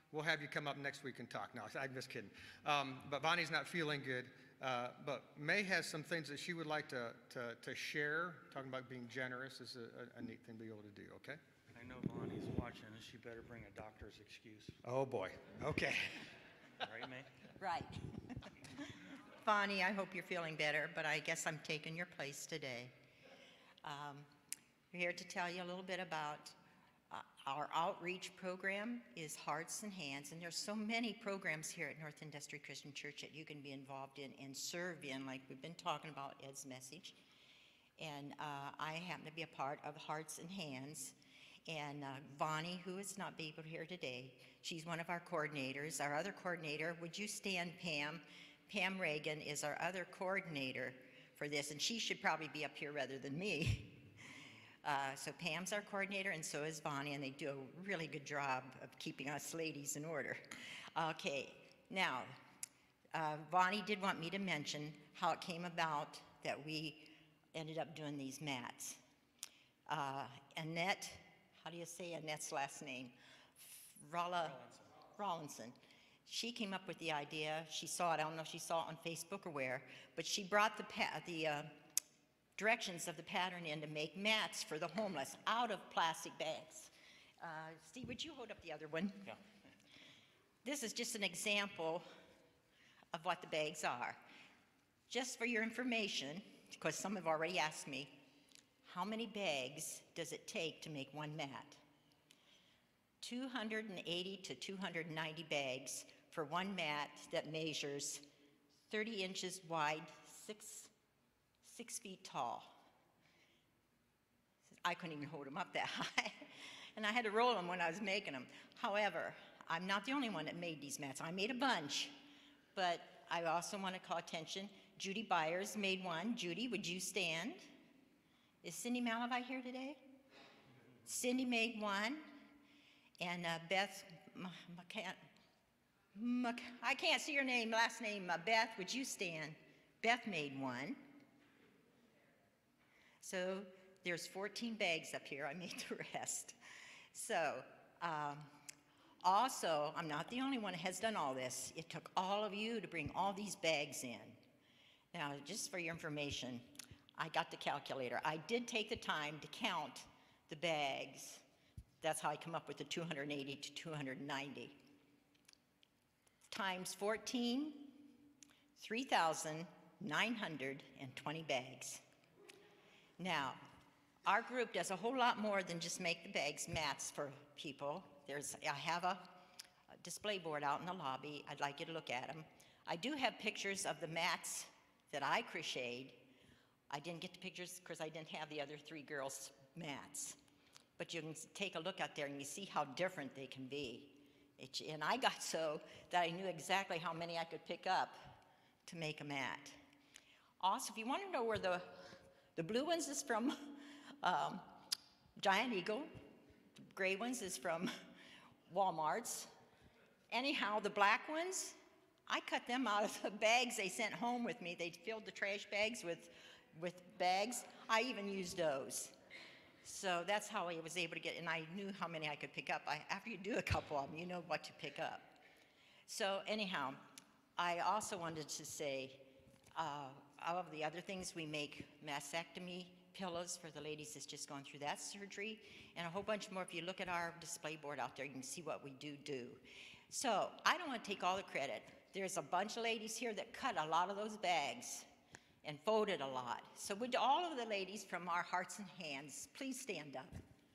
we'll have you come up next week and talk. No, I'm just kidding. Um, but Bonnie's not feeling good. Uh, but May has some things that she would like to, to, to share. Talking about being generous is a, a neat thing to be able to do, okay? I know Bonnie's watching, and she better bring a doctor's excuse. Oh, boy. Okay. Right, May? Right. Bonnie, I hope you're feeling better, but I guess I'm taking your place today. Um, we're here to tell you a little bit about uh, our outreach program is Hearts and Hands, and there's so many programs here at North Industry Christian Church that you can be involved in and serve in, like we've been talking about Ed's message. And uh, I happen to be a part of Hearts and Hands. And uh, Bonnie, who is not able to here today, she's one of our coordinators. Our other coordinator, would you stand, Pam? Pam Reagan is our other coordinator for this, and she should probably be up here rather than me. Uh, so Pam's our coordinator, and so is Bonnie, and they do a really good job of keeping us ladies in order. Okay, now, uh, Bonnie did want me to mention how it came about that we ended up doing these mats. Uh, Annette, how do you say Annette's last name? Rolla, Rollinson. She came up with the idea. She saw it, I don't know if she saw it on Facebook or where, but she brought the, pa the uh, directions of the pattern in to make mats for the homeless out of plastic bags. Uh, Steve, would you hold up the other one? Yeah. This is just an example of what the bags are. Just for your information, because some have already asked me, how many bags does it take to make one mat? two hundred eighty to two hundred ninety bags for one mat that measures thirty inches wide, six, six feet tall. I couldn't even hold them up that high. And I had to roll them when I was making them. However, I'm not the only one that made these mats. I made a bunch, but I also want to call attention. Judy Byers made one. Judy, would you stand? Is Cindy Malavai here today? Cindy made one. And uh, Beth, I can't see your name, last name. Uh, Beth, would you stand? Beth made one. So there's fourteen bags up here. I made the rest. So um, also, I'm not the only one that has done all this. It took all of you to bring all these bags in. Now, just for your information, I got the calculator. I did take the time to count the bags. That's how I come up with the two hundred eighty to two hundred ninety. Times fourteen, three thousand nine hundred twenty bags. Now, our group does a whole lot more than just make the bags mats for people. There's, I have a, a display board out in the lobby. I'd like you to look at them. I do have pictures of the mats that I crocheted. I didn't get the pictures because I didn't have the other three girls' mats. But you can take a look out there and you see how different they can be. It, and I got so that I knew exactly how many I could pick up to make a mat. Also, if you want to know where the, the blue ones is from um, Giant Eagle, the gray ones is from Walmart's. Anyhow, the black ones, I cut them out of the bags they sent home with me. They filled the trash bags with, with bags. I even used those. So that's how I was able to get, and I knew how many I could pick up. I, after you do a couple of them, you know what to pick up. So anyhow, I also wanted to say, uh, of the other things, we make mastectomy pillows for the ladies that's just gone through that surgery, and a whole bunch more. If you look at our display board out there, you can see what we do do. So I don't want to take all the credit. There's a bunch of ladies here that cut a lot of those bags and folded a lot. So would all of the ladies from our Hearts and Hands please stand up?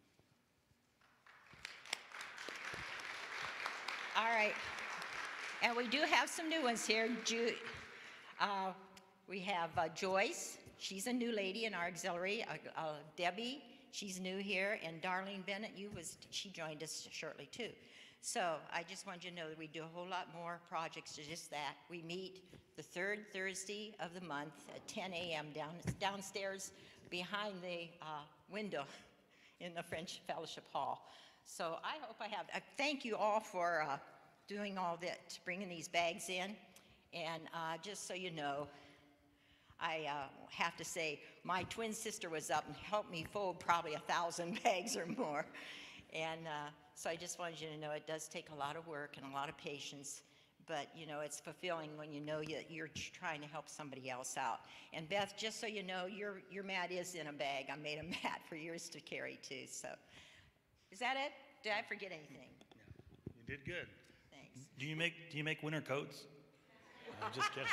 All right, and we do have some new ones here. Ju uh, we have uh, Joyce, she's a new lady in our auxiliary. Uh, uh, Debbie, she's new here, and Darlene Bennett, you was, she joined us shortly too. So I just wanted you to know that we do a whole lot more projects to just that. We meet the third Thursday of the month at ten A M down, downstairs behind the uh, window in the French Fellowship Hall. So I hope I have, I thank you all for uh, doing all that, bringing these bags in. And uh, just so you know, I uh, have to say, my twin sister was up and helped me fold probably a thousand bags or more. And uh, so I just wanted you to know it does take a lot of work and a lot of patience, but you know, it's fulfilling when you know that you're trying to help somebody else out. And Beth, just so you know, your, your mat is in a bag. I made a mat for yours to carry too, so. Is that it? Did I forget anything? You did good. Thanks. Do you make do you make winter coats? I'm just kidding.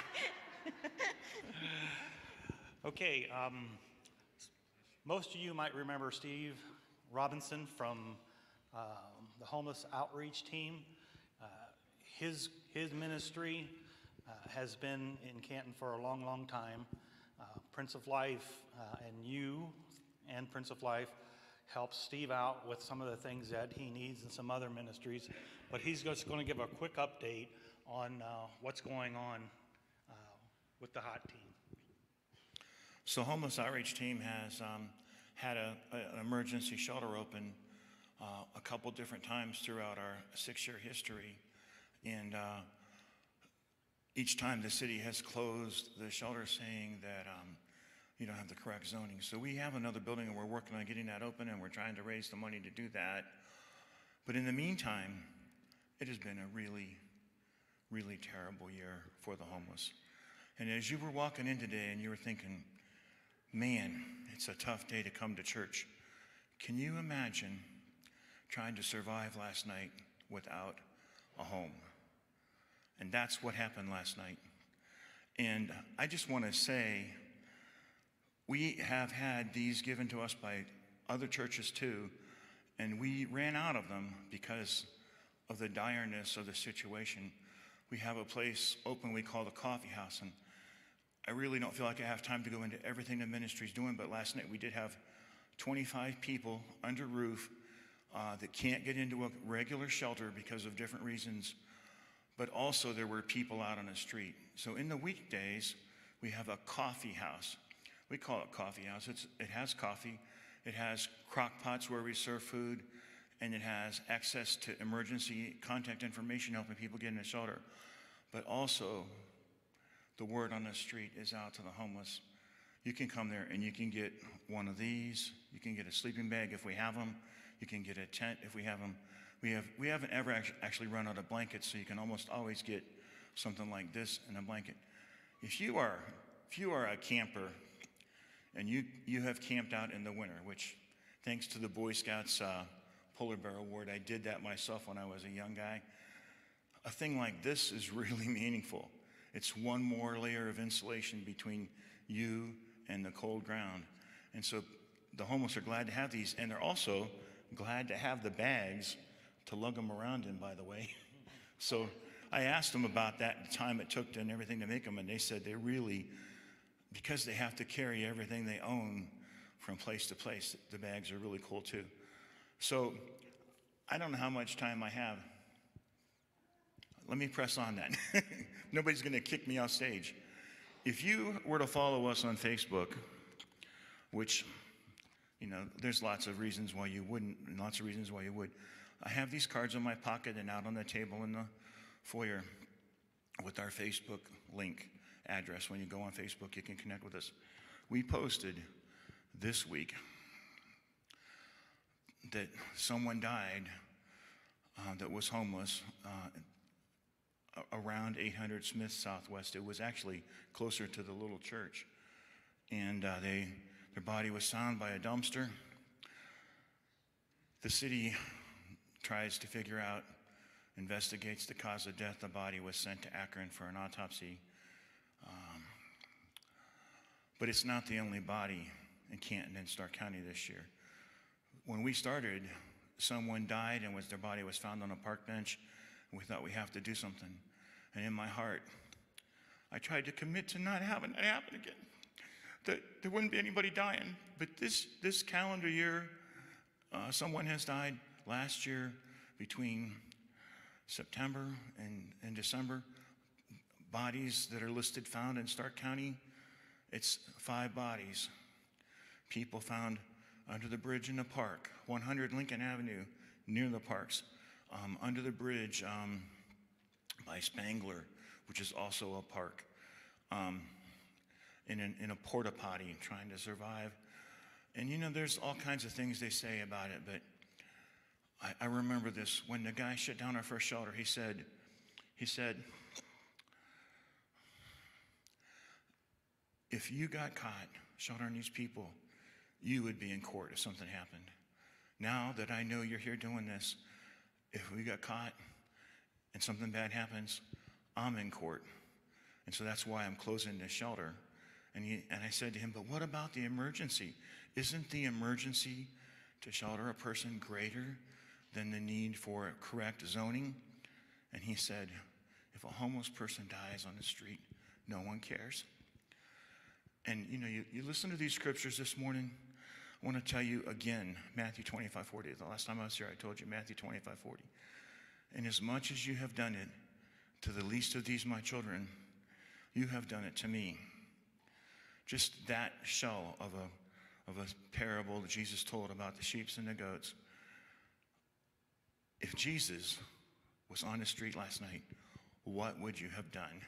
Okay, um, most of you might remember Steve Robinson from um, the homeless outreach team. Uh, his his ministry uh, has been in Canton for a long, long time. Uh, Prince of Life uh, and you and Prince of Life helps Steve out with some of the things that he needs and some other ministries. But he's just going to give a quick update on uh, what's going on uh, with the hot team. So homeless outreach team has um, had a, a, an emergency shelter open uh, a couple different times throughout our six-year history. And uh, each time the city has closed the shelter saying that um, you don't have the correct zoning. So we have another building and we're working on getting that open and we're trying to raise the money to do that. But in the meantime, it has been a really, really terrible year for the homeless. And as you were walking in today and you were thinking, man, it's a tough day to come to church. Can you imagine trying to survive last night without a home? And that's what happened last night. And I just want to say, we have had these given to us by other churches too, and we ran out of them because of the direness of the situation. We have a place open we call the Coffee House, and I really don't feel like I have time to go into everything the ministry's doing, but last night we did have twenty-five people under roof uh, that can't get into a regular shelter because of different reasons, but also there were people out on the street. So in the weekdays, we have a coffee house. We call it Coffee House. It's, it has coffee, it has crock pots where we serve food, and it has access to emergency contact information helping people get in the shelter. But also, the word on the street is out to the homeless. You can come there and you can get one of these. You can get a sleeping bag if we have them. You can get a tent if we have them. We, have, we haven't ever actually run out of blankets, so you can almost always get something like this and a blanket. If you are, if you are a camper, and you, you have camped out in the winter, which thanks to the Boy Scouts uh, Polar Bear Award, I did that myself when I was a young guy. A thing like this is really meaningful. It's one more layer of insulation between you and the cold ground. And so the homeless are glad to have these, and they're also glad to have the bags to lug them around in, by the way. So I asked them about that, the time it took and everything to make them, and they said they really, because they have to carry everything they own from place to place, the bags are really cool too. So I don't know how much time I have. Let me press on that. Nobody's going to kick me off stage. If you were to follow us on Facebook, which, you know, there's lots of reasons why you wouldn't, and lots of reasons why you would. I have these cards in my pocket and out on the table in the foyer with our Facebook link address. When you go on Facebook, you can connect with us. We posted this week that someone died uh, that was homeless uh, around eight hundred Smith Southwest. It was actually closer to the little church. And uh, they, their body was found by a dumpster. The city tries to figure out, investigates the cause of death. The body was sent to Akron for an autopsy. Um, but it's not the only body in Canton and Stark County this year. When we started, someone died and was, their body was found on a park bench, and we thought we have to do something. And in my heart, I tried to commit to not having that happen again. That there wouldn't be anybody dying. But this, this calendar year, uh, someone has died last year between September and, and December. Bodies that are listed found in Stark County, it's five bodies. People found under the bridge in the park, one hundred Lincoln Avenue, near the parks, um, under the bridge um, by Spangler, which is also a park, um, in, an, in a porta potty trying to survive. And you know, there's all kinds of things they say about it, but I, I remember this. When the guy shut down our first shelter, he said, he said, if you got caught sheltering these people, you would be in court if something happened. Now that I know you're here doing this, if we got caught and something bad happens, I'm in court. And so that's why I'm closing this shelter. And, he, and I said to him, but what about the emergency? Isn't the emergency to shelter a person greater than the need for correct zoning? And he said, if a homeless person dies on the street, no one cares. And you know, you, you listen to these scriptures this morning, I want to tell you again, Matthew twenty-five forty. The last time I was here, I told you Matthew twenty-five forty. And as much as you have done it to the least of these my children, you have done it to me. Just that shell of a, of a parable that Jesus told about the sheep and the goats. If Jesus was on the street last night, what would you have done?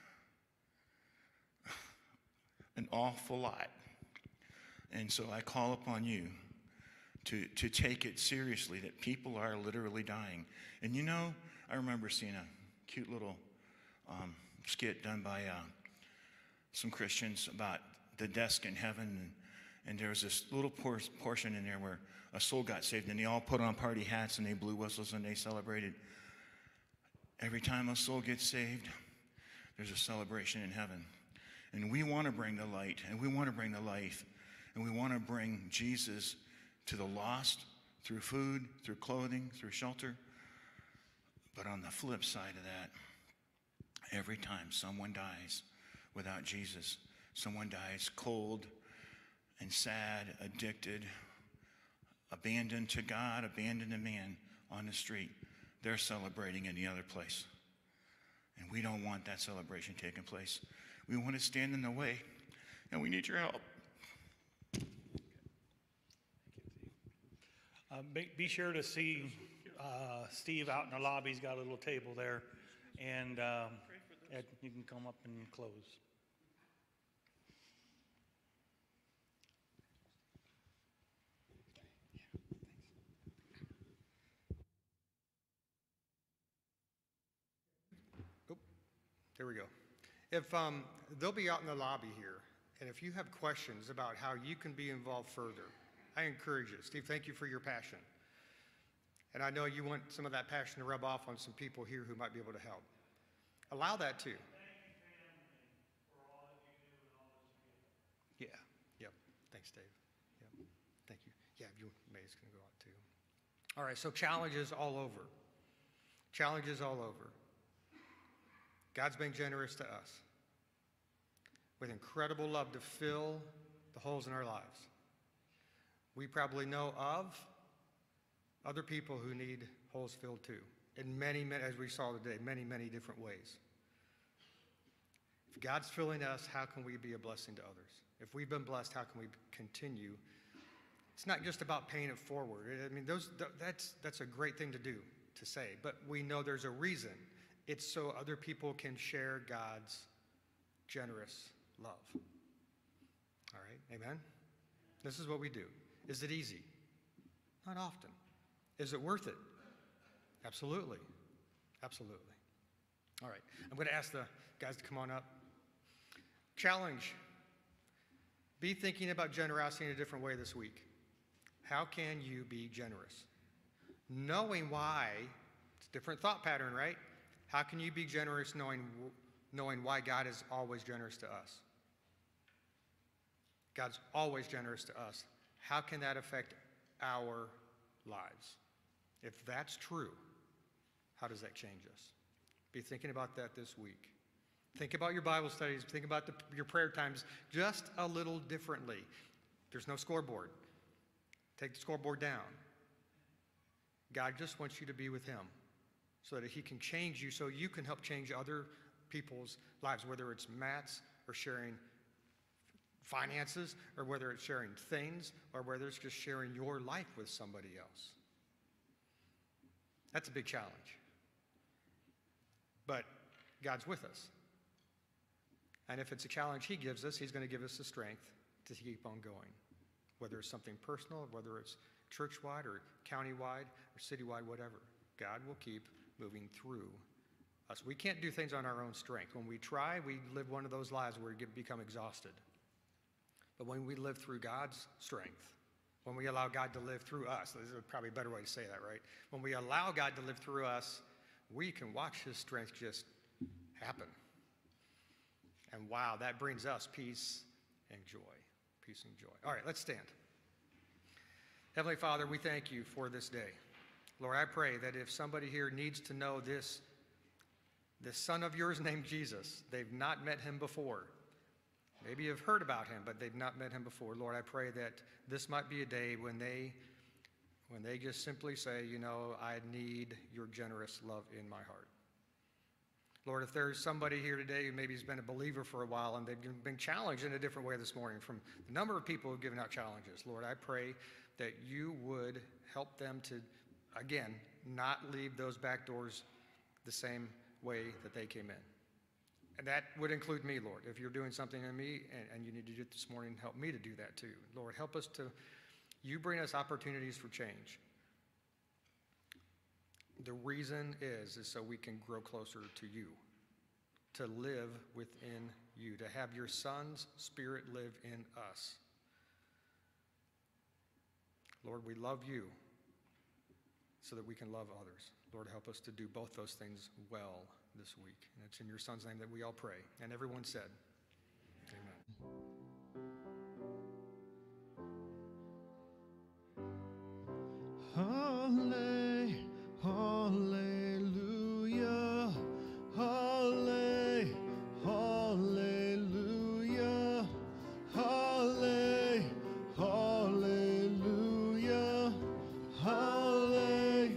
An awful lot. And so I call upon you to, to take it seriously that people are literally dying. And you know, I remember seeing a cute little um, skit done by uh, some Christians about the desk in heaven. And, and there was this little por- portion in there where a soul got saved, and they all put on party hats and they blew whistles and they celebrated. Every time a soul gets saved, there's a celebration in heaven. And we want to bring the light, and we want to bring the life, and we want to bring Jesus to the lost through food, through clothing, through shelter. But on the flip side of that, every time someone dies without Jesus, someone dies cold and sad, addicted, abandoned to God, abandoned to man on the street, they're celebrating in the other place. And we don't want that celebration taking place. We want to stand in the way, and we need your help. Uh, be, be sure to see uh, Steve out in the lobby. He's got a little table there, and um, Ed, you can come up and close. Oh, there we go. If um, they'll be out in the lobby here, and if you have questions about how you can be involved further, I encourage you. Steve, thank you for your passion. And I know you want some of that passion to rub off on some people here who might be able to help. Allow that too. Yeah, yep. Thanks, Dave. Yep. Thank you. Yeah, you, May's going to go out too. All right, so challenges all over. Challenges all over. God's been generous to us with incredible love to fill the holes in our lives. We probably know of other people who need holes filled too, in many, many, as we saw today, many, many different ways. If God's filling us, how can we be a blessing to others? If we've been blessed, how can we continue? It's not just about paying it forward. I mean, those, that's, that's a great thing to do, to say, but we know there's a reason. It's so other people can share God's generous love. All right, amen? This is what we do. Is it easy? Not often. Is it worth it? Absolutely. Absolutely. All right, I'm going to ask the guys to come on up. Challenge. Be thinking about generosity in a different way this week. How can you be generous? Knowing why, it's a different thought pattern, right? How can you be generous knowing, knowing why God is always generous to us? God's always generous to us. How can that affect our lives? If that's true, how does that change us? Be thinking about that this week. Think about your Bible studies. Think about the, your prayer times just a little differently. There's no scoreboard. Take the scoreboard down. God just wants you to be with him so that he can change you, so you can help change other people's lives, whether it's Matt's or sharing finances, or whether it's sharing things, or whether it's just sharing your life with somebody else. That's a big challenge. But God's with us. And if it's a challenge he gives us, he's going to give us the strength to keep on going. Whether it's something personal, whether it's church-wide or county-wide or city-wide, whatever. God will keep moving through us. We can't do things on our own strength. When we try, we live one of those lives where we get, become exhausted. But when we live through God's strength, when we allow God to live through us, this is probably a better way to say that, right? When we allow God to live through us, we can watch his strength just happen. And wow, that brings us peace and joy. Peace and joy. All right, let's stand. Heavenly Father, we thank you for this day. Lord, I pray that if somebody here needs to know this, this son of yours named Jesus, they've not met him before. Maybe you've heard about him, but they've not met him before. Lord, I pray that this might be a day when they, when they just simply say, you know, I need your generous love in my heart. Lord, if there's somebody here today who maybe has been a believer for a while and they've been challenged in a different way this morning from the number of people who have given out challenges, Lord, I pray that you would help them to, again, not leave those back doors the same way that they came in. And that would include me, Lord. If you're doing something in me and, and you need to do it this morning, help me to do that too. Lord, help us to, you bring us opportunities for change. The reason is, is so we can grow closer to you, to live within you, to have your Son's Spirit live in us. Lord, we love you so that we can love others. Lord, help us to do both those things well this week. And it's in your Son's name that we all pray. And everyone said, amen. Hallelujah, hallelujah, hallelujah, hallelujah, hallelujah, hallelujah,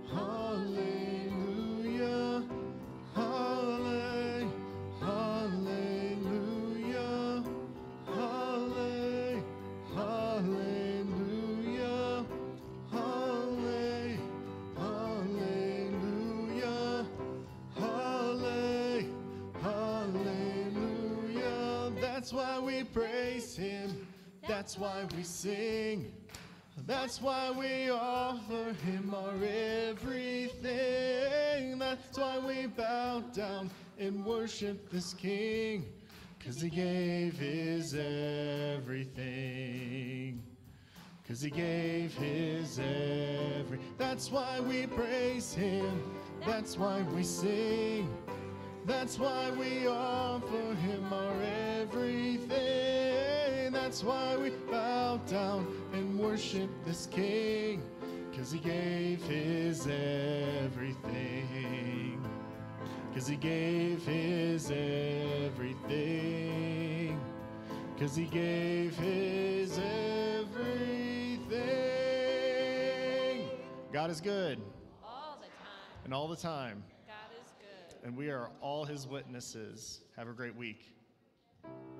hallelujah, hallelujah, hallelujah, hallelujah, hallelujah. Hallelujah, hallelujah, hallelujah. That's why we praise him. That's why we sing. That's why we offer him our everything. That's why we bow down and worship this King, 'cause he gave his everything. 'Cause he gave his every. That's why we praise him. That's why we sing. That's why we offer him our everything. That's why we bow down and worship this King, 'cause he gave his everything. 'Cause he gave his everything. 'Cause he gave his everything. God is good. All the time. And all the time. God is good. And we are all his witnesses. Have a great week.